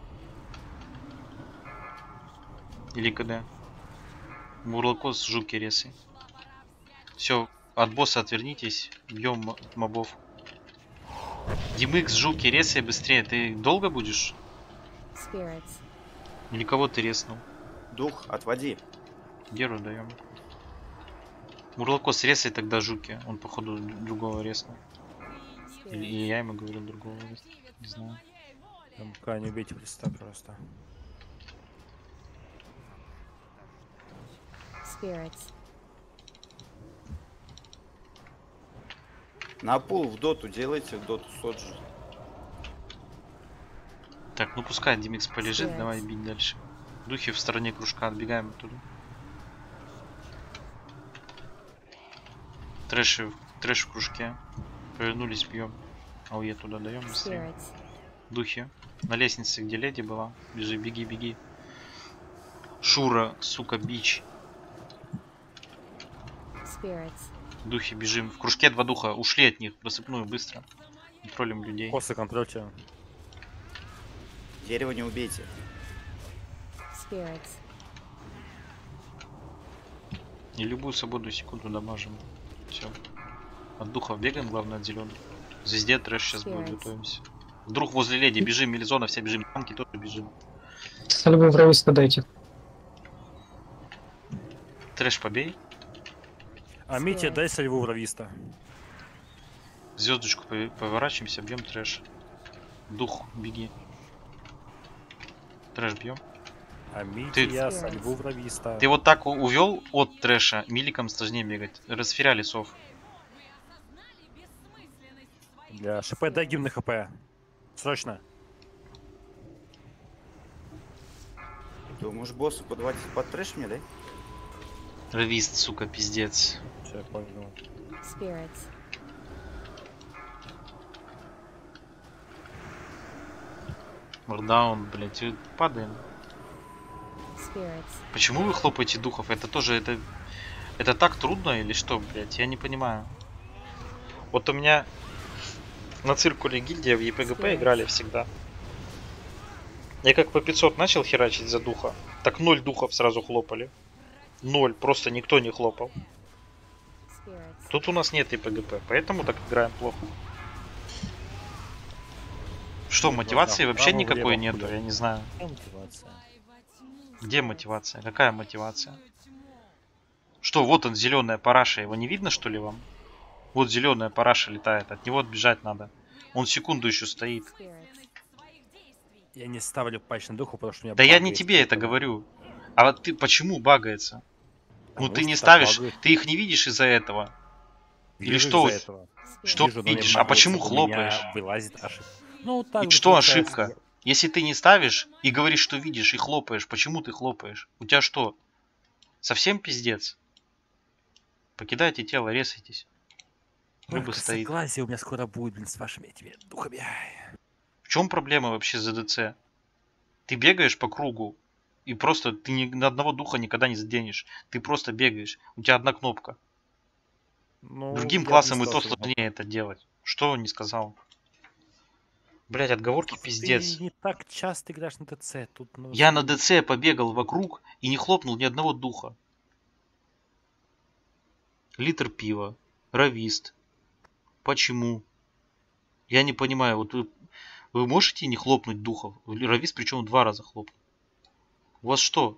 Или КД. Мурлокос жуки ресай. Все, от босса отвернитесь. Бьем м- мобов. Димикс, жуки, ресай быстрее. Ты долго будешь? Spirits. Или кого ты резнул? Дух, отводи. Геру даем. Мурлокос, ресай тогда жуки. Он походу другого резнул. Или, или я ему говорю другого резнул. Не знаю. МК не убейте листа просто. Spirits. На пул в доту делайте, в доту соджи. Так, ну пускай Димикс полежит, Спирits. давай бить дальше. Духи в стороне кружка, отбегаем оттуда. Трэши Трэш в кружке. Повернулись, бьем. Ауе туда даем быстрее. Spirits. Духи. На лестнице, где леди была. Бежи, беги, беги. Шура, сука, бич. Spirits. Духи, бежим. В кружке два духа. Ушли от них. Просыпную быстро. Контролем людей. Косы контрольте. Дерево не убейте. Spirits. И любую свободную секунду дамажим. Все. От духов бегаем, главное, от зеленых. Звезде трэш сейчас будет, Spirits. готовимся. Вдруг возле леди бежим, Мелизона, все бежим, танки тоже бежим. Сальвы в равис подайте. Трэш побей. А Митя, дай сальву в рависта. Звездочку пове- поворачиваемся, бьем трэш. Дух, беги. Трэш бьем. А Митя, Ты- я сальву в рависта. Ты вот так у- увел от трэша, миликом сложнее бегать. Расферяли сов. Для ШП дай гимн на ХП. Срочно. Думаешь, боссу подводить под трэш мне, да? Равист, сука, пиздец. Все, я понял. Spirits. Мардаун, блять, и падаем. Spirits. Почему вы хлопаете духов? Это тоже, это... Это так трудно или что, блять? Я не понимаю. Вот у меня на циркуле гильдия в ЕПГП играли всегда. Я как по пятьсот начал херачить за духа, так ноль духов сразу хлопали. Ноль, просто никто не хлопал. Spirits. Тут у нас нет ЕПГП, поэтому так играем плохо. Что, мотивации да, вообще право, никакой влево, нету, куда? я не знаю. Мотивация. Где мотивация? Какая мотивация? Что, вот он, зеленая параша, его не видно, что ли, вам? Вот зеленая параша летает, от него отбежать надо. Он секунду еще стоит. Spirits. Я не ставлю патч на духу, потому что у меня Да я не багает тебе это что-то. говорю. А вот ты почему багается? Ну Потому ты не что так ставишь, багает. ты их не видишь из-за этого. Или Вижу что? из-за этого. Что Вижу, но мне видишь? А багается, почему у меня хлопаешь? вылазит ошибка. Ну, так И вот что получается. ошибка? Если ты не ставишь и говоришь, что видишь, и хлопаешь, почему ты хлопаешь? У тебя что? Совсем пиздец? Покидайте тело, резайтесь. Рыба Только стоит. согласие у меня скоро будет, блин, с вашими этими духами. В чем проблема вообще за ДЦ? Ты бегаешь по кругу, и просто ты ни на одного духа никогда не заденешь. Ты просто бегаешь. У тебя одна кнопка. Ну, Другим я бы классом не и то сказал, что сложнее это делать. Что он не сказал? Блять, отговорки пиздец. Ты не так часто играешь на ТЦ. Тут, ну, Я на ДЦ побегал вокруг и не хлопнул ни одного духа. Литр пива. Равист. Почему? Я не понимаю. Вот вы, вы можете не хлопнуть духов? Равист причем два раза хлопнул. У вас что?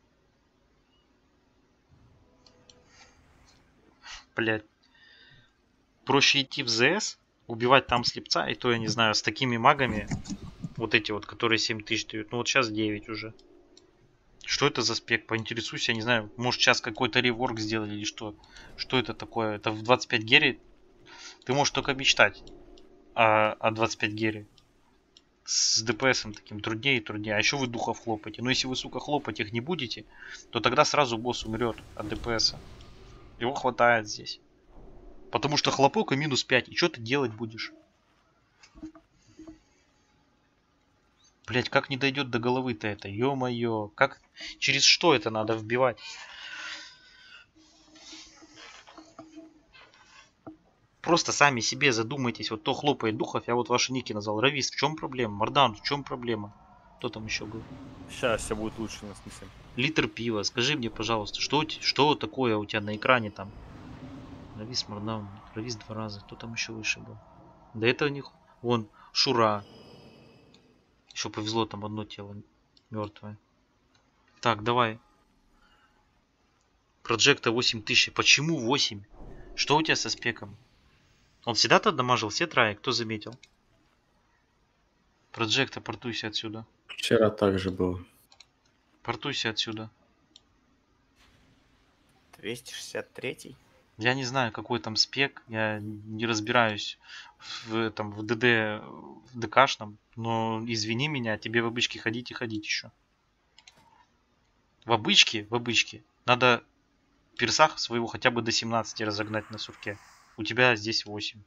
Блять. Проще идти в ЗС, убивать там слепца, и то я не знаю, с такими магами, вот эти вот, которые семь тысяч дают, ну вот сейчас девять уже. Что это за спек? Поинтересуюсь, я не знаю, может сейчас какой-то реворк сделали или что? Что это такое? Это в двадцать пять гери? Ты можешь только мечтать о, о двадцать пять гери. С ДПСом таким труднее и труднее. А еще вы духов хлопаете. Но если вы, сука, хлопать их не будете, то тогда сразу босс умрет от ДПСа. Его хватает здесь. Потому что хлопок и минус пять. И что ты делать будешь? Блять, как не дойдет до головы-то это? Ё-моё. Как... Через что это надо вбивать? Просто сами себе задумайтесь. Вот то хлопает духов, я вот ваши ники назвал. Равист, в чем проблема? Мардан, в чем проблема? Кто там еще был? Сейчас все будет лучше, на смысле. Литр пива. Скажи мне, пожалуйста, что, что такое у тебя на экране там? Равист, Мардан, Равист два раза. Кто там еще выше был? До этого у них... Вон, Шура. Еще повезло, там одно тело мертвое. Так, давай. Проджекта восемь тысяч. Почему восемь? Что у тебя со спеком? Он всегда-то дамажил все траи, кто заметил? Проджекта, портуйся отсюда. Вчера также было. Портуйся отсюда. двести шестьдесят третий. Я не знаю, какой там спек. Я не разбираюсь в этом, в ДД, в ДКшном. Но извини меня, тебе в обычке ходить и ходить еще. В обычке, в обычке надо персах своего хотя бы до семнадцати разогнать на сурке. У тебя здесь восемь.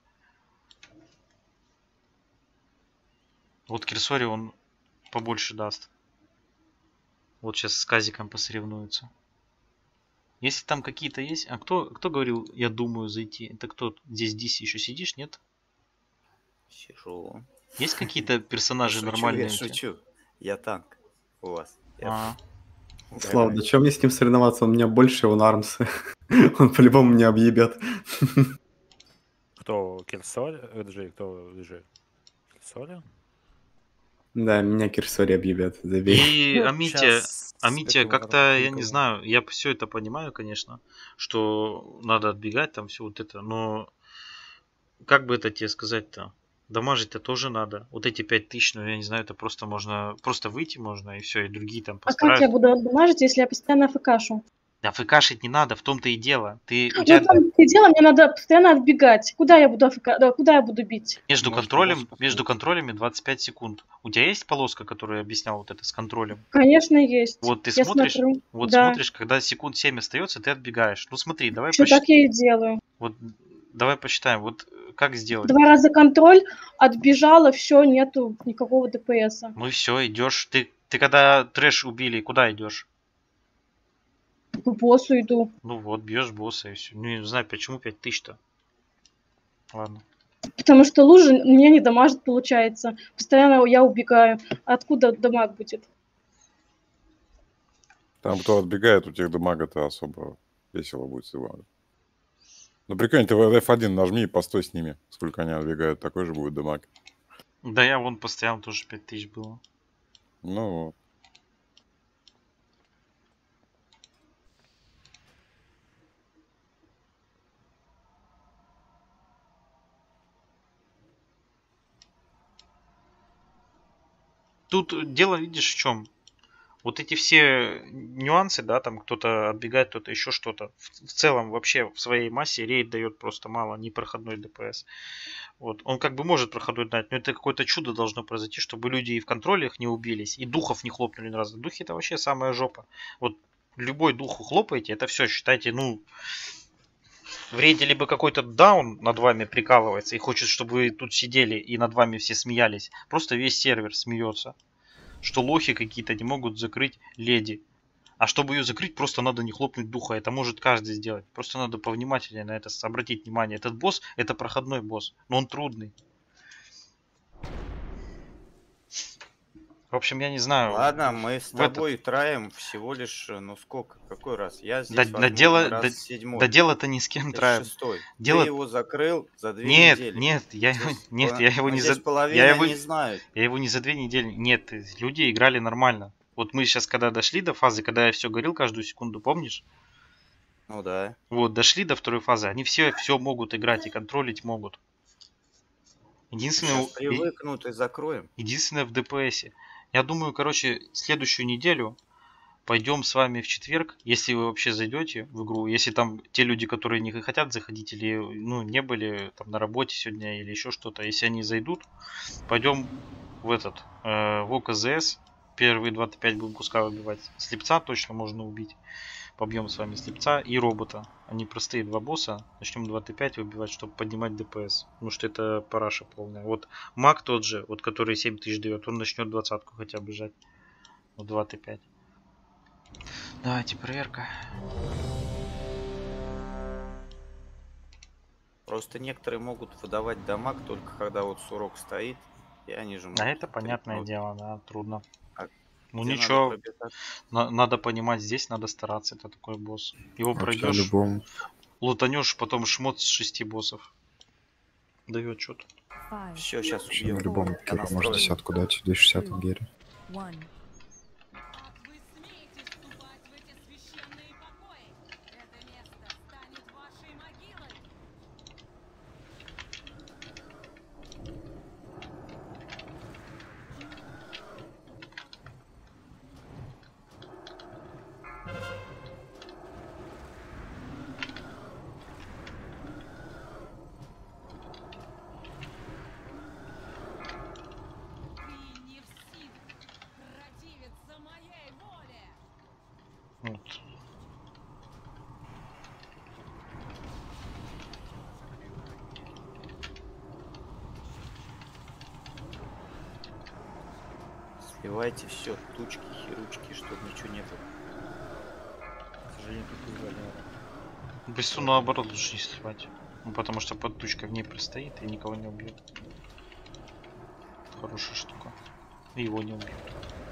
Вот Кирсори он побольше даст. Вот сейчас с Казиком посоревнуются. Если там какие-то есть... А кто, кто говорил, я думаю зайти? Это кто? Здесь Диси еще сидишь, нет? Сижу. Есть какие-то персонажи Шучу, нормальные? Я у тебя? шучу. Я танк у вас. Я- А, Слава, да что мне с ним соревноваться? Он меня больше, он армс. Он по-любому меня объебет. Кто Кирсоль? Джей, кто Джей? Кирсоли? Да, меня Кирсори объебет, забей. И Амитя, Сейчас Амитя, эту как-то, я не Артуркову. знаю, я все это понимаю, конечно, что надо отбегать там все вот это, но как бы это тебе сказать-то? Дамажить-то тоже надо. Вот эти пять тысяч, ну я не знаю, это просто можно, просто выйти можно и все, и другие там А как постараются. я буду дамажить, если я постоянно АФКшу? Да фкшить не надо, в том-то и дело. Ты, у Ну, тебя там и дело, мне надо постоянно отбегать. Куда я буду АФК... да, куда я буду бить? между Может, контролем, босс между контролями двадцать пять секунд. У тебя есть полоска, которую я объяснял вот это с контролем? Конечно, есть. Вот ты Я смотришь, смотрю. вот Да. смотришь, когда секунд семь остается, ты отбегаешь. Ну смотри, давай Что посчитаем. так я и делаю. Вот давай посчитаем. Вот э, как сделать? Два раза контроль, отбежала, все, нету никакого ДПСа. Ну и все, идешь. Ты, ты когда трэш убили, куда идешь? К боссу иду. Ну вот, бьешь босса и все. Ну не знаю, почему пять тысяч-то. Ладно. Потому что лужи меня не дамажит, получается. Постоянно я убегаю. Откуда дамаг будет? Там, кто отбегает, у тех дамага-то особо весело будет с его. Ну, прикинь, ты в эф один нажми и постой с ними. Сколько они отбегают, такой же будет дамаг. Да я вон постоянно тоже пять тысяч было. Ну, вот. Тут дело, видишь, в чем? Вот эти все нюансы, да, там кто-то отбегает, кто-то еще что-то. В, в целом вообще в своей массе рейд дает просто мало, непроходной ДПС. Вот. Он как бы может проходной дать, но это какое-то чудо должно произойти, чтобы люди и в контролях не убились, и духов не хлопнули ни разу. Духи это вообще самая жопа. Вот любой духу хлопаете, это все, считайте, ну, в рейде либо какой-то даун над вами прикалывается и хочет, чтобы вы тут сидели и над вами все смеялись. Просто весь сервер смеется. Что лохи какие-то не могут закрыть леди. А чтобы ее закрыть, просто надо не хлопнуть духа. Это может каждый сделать. Просто надо повнимательнее на это обратить внимание. Этот босс, это проходной босс. Но он трудный. В общем, я не знаю. Ладно, мы с в этот- тобой траем всего лишь, э, ну сколько, какой раз? Я здесь, Да, да возможно, дело, раз да, седьмой. да дело-то ни с кем Ты траем. шестой. Дело... Ты его закрыл за две Нет, недели. нет, я его, Здесь нет, по- я его ну, не здесь за, половина я его, не знают. я его не за две недели. Нет, люди играли нормально. Вот мы сейчас, когда дошли до фазы, когда я все говорил каждую секунду, помнишь? Ну да. Вот, дошли до второй фазы, они все, все могут играть и контролить могут. Единственное, Сейчас привыкнут и закроем. единственное в ДПСе. Я думаю, короче, следующую неделю пойдем с вами в четверг, если вы вообще зайдете в игру, если там те люди, которые не хотят заходить или ну, не были там на работе сегодня или еще что-то, если они зайдут, пойдем в этот, э, в ОКЗС, первые двадцать пять будем куска выбивать. Слепца точно можно убить. Побьем с вами слепца и робота. Они простые два босса. Начнем двадцать пять выбивать, чтобы поднимать ДПС. Потому что это параша полная. Вот маг тот же, вот который семь тысяч дает, он начнет двадцатку хотя бы жать. Вот двадцать пять. Давайте, проверка. Просто некоторые могут выдавать дамаг только когда вот сурок стоит, и они же могут А это понятное тряпнуть. дело, да, трудно. А Ну где надо ничего, пробежать? на- надо понимать, здесь надо стараться, это такой босс. Его Вообще пройдешь, любому. лутанешь, потом шмот с шести боссов. Дает что-то. Five, Все, сейчас Вообще убьем. на любом Я кипа может настроен. десятку дать, двести шестьдесят в гере. one. Как вы смеете вступать в эти священные покои? Это место станет вашей могилой. Ты не в силах Сливайте все, тучки, херучки, чтобы ничего нету. К сожалению, тут не наверное. Быстро наоборот лучше не сливать. Ну, потому что под тучкой в ней простоит и никого не убьет. Хорошая штука. И его не убьет.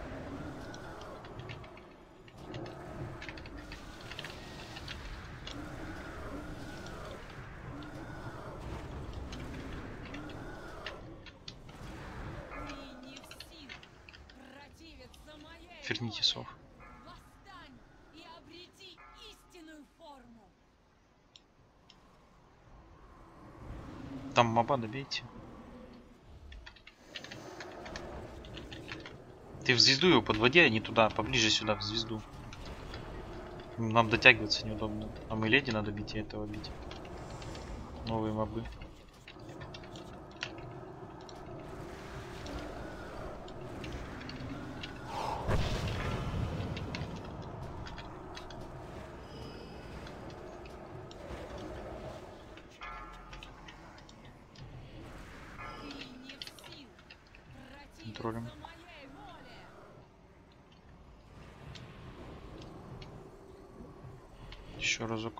Верните сов. Восстань и обрети истинную форму. Там моба добейте. Ты в звезду его подводи, а не туда, поближе сюда, в звезду. Нам дотягиваться неудобно. А мы леди надо бить и этого бить. Новые мобы. Контролем. Еще разок.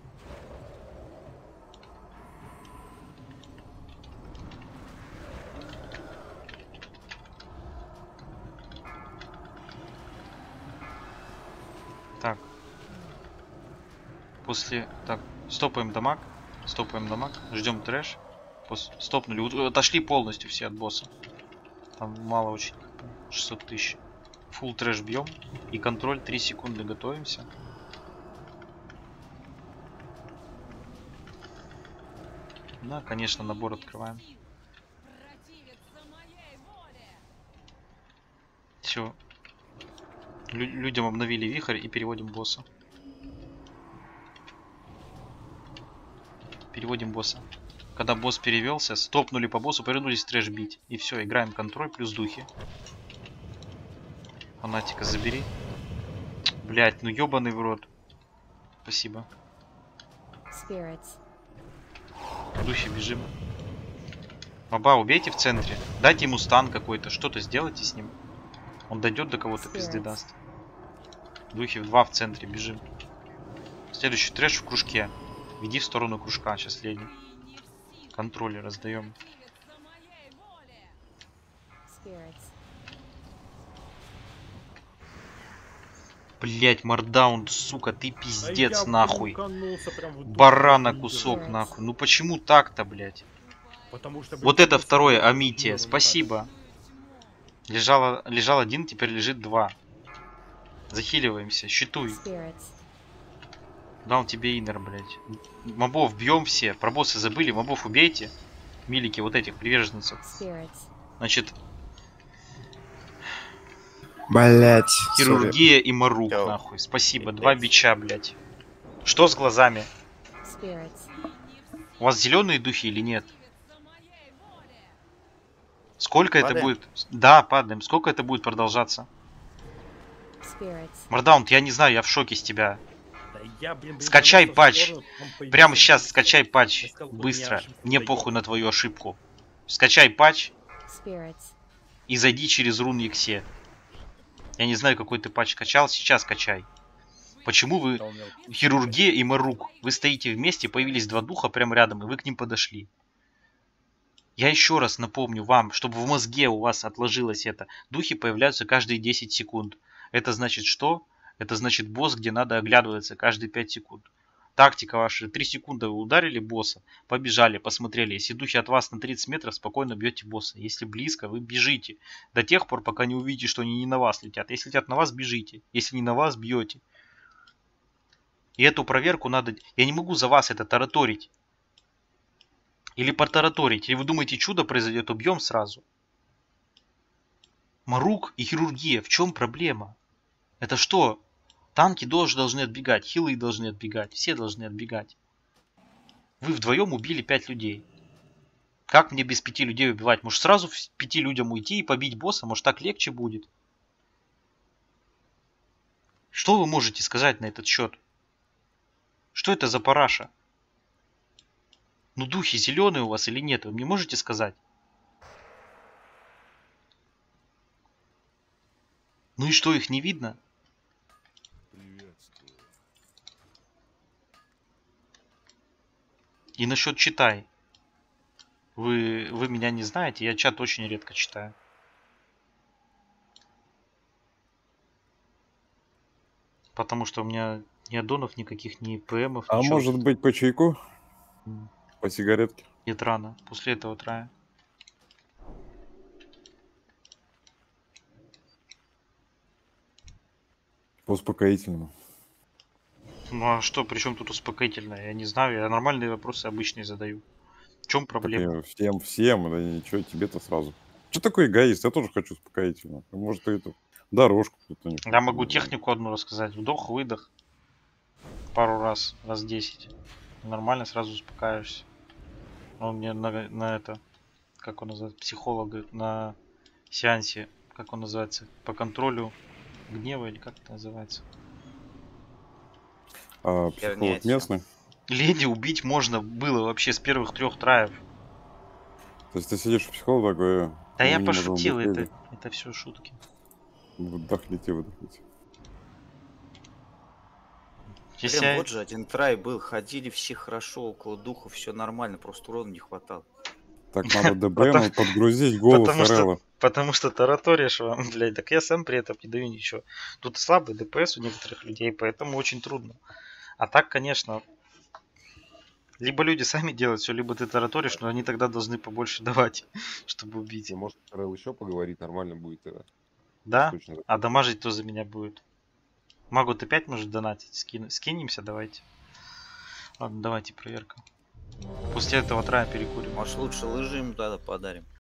Так. После... Так, стопаем дамаг. Стопаем дамаг. Ждем трэш. Пос... Стопнули. У- Отошли полностью все от босса. Там мало очень. шестьсот тысяч. Фулл трэш бьем. И контроль три секунды готовимся. Да, конечно, набор открываем. Все. Лю людям обновили вихрь и переводим босса. Переводим босса. Когда босс перевелся, стопнули по боссу, повернулись трэш бить. И все, играем контроль плюс духи. Фанатика забери. Блять, ну ебаный в рот. Спасибо. Spirits. Духи бежим. Моба убейте в центре. Дайте ему стан какой-то. Что-то сделайте с ним. Он дойдет до кого-то, пизды даст. Духи в два в центре. Бежим. Следующий трэш в кружке. Веди в сторону кружка. Сейчас леди. Контроли раздаем. Блять, мордаун, сука, ты пиздец, А я нахуй. луканулся прям в душу. Барана кусок, нахуй. Ну почему так-то, блять? Потому что, блин, Вот это просто второе, было Амития, сделано спасибо. Лежало, лежал один, теперь лежит два. Захиливаемся, щитуй. Spirits. Дал тебе инер, блять. Мобов бьем все. Про босса забыли, мобов убейте. Милики, вот этих приверженцев. Spirits. Значит, Блять. хирургия и Марук, нахуй. Спасибо, два бича, блять. Что с глазами? Spirits. У вас зеленые духи или нет? Сколько это Падаем? будет? Да, падаем. Сколько это будет продолжаться? Spirits. Мардаунт, я не знаю, я в шоке с тебя. Да я, блин, блин, Скачай вернулся в патч. сторону, потом появился Прямо сейчас быстро. скачай патч. Я сказал, у меня Быстро. ошибка, Мне да похуй ёб. на твою ошибку. Скачай патч Spirits. и зайди через рун Ексе. Я не знаю, какой ты патч качал. Сейчас качай. Почему вы... Да, у меня вот- Хирургия и Марук. Вы стоите вместе, появились два духа прямо рядом, и вы к ним подошли. Я еще раз напомню вам, чтобы в мозге у вас отложилось это. Духи появляются каждые десять секунд. Это значит что? Это значит босс, где надо оглядываться каждые пять секунд. Тактика ваша. три секунды вы ударили босса, побежали, посмотрели. Если духи от вас на тридцать метров, спокойно бьете босса. Если близко, вы бежите. До тех пор, пока не увидите, что они не на вас летят. Если летят на вас, бежите. Если не на вас, бьете. И эту проверку надо... Я не могу за вас это тараторить. Или потараторить. Или вы думаете, чудо произойдет, убьем сразу. Марук и хирургия. В чем проблема? Это что? Танки тоже должны отбегать. Хилы должны отбегать. Все должны отбегать. Вы вдвоем убили пять людей. Как мне без пяти людей убивать? Может сразу в пяти людям уйти и побить босса? Может так легче будет? Что вы можете сказать на этот счет? Что это за параша? Ну духи зеленые у вас или нет? Вы мне можете сказать? Ну и что, их не видно? И насчет читай. Вы, вы меня не знаете, я чат очень редко читаю. Потому что у меня ни аддонов никаких, ни ПМов, А ничего. может быть по чайку? М. По сигаретке? Нет, рано. После этого трая. По успокоительному. Ну а что, при чем тут успокоительное? Я не знаю, я нормальные вопросы обычные задаю. В чем Так проблема? я всем, всем, да ничего, тебе-то сразу. Что такое эгоист? Я тоже хочу успокоительно. Может, ты эту дорожку кто-нибудь. Я могу технику одну рассказать. Вдох, выдох. Пару раз, раз десять. Нормально, сразу успокаиваешься. Он мне на, на это, как он называется, психолог говорит, на сеансе, как он называется, по контролю гнева или как это называется. А психолог местный? Леди убить можно было вообще с первых трех траев. То есть ты сидишь у психолога такой... Да «Мы я не можем пошутил, быть это, леди». это все шутки. Выдохните, выдохните. Если Блин, я- вот же один трай был, ходили все хорошо, около духа, все нормально, просто урона не хватало. Так надо ДБМ Потому- подгрузить голос потому что, Орелла. потому что тараторишь вам, блядь, так я сам при этом не даю ничего. Тут слабый ДПС у некоторых людей, поэтому очень трудно. А так, конечно, либо люди сами делают все, либо ты тараторишь, но они тогда должны побольше давать, чтобы убить. И может Орел еще поговорить, нормально будет тогда. Да? Точно. А дамажить кто за меня будет? Магу ты опять может донатить? Скин... Скинемся, давайте. Ладно, давайте проверка. После этого трая перекурим. Может лучше лыжи ему тогда подарим.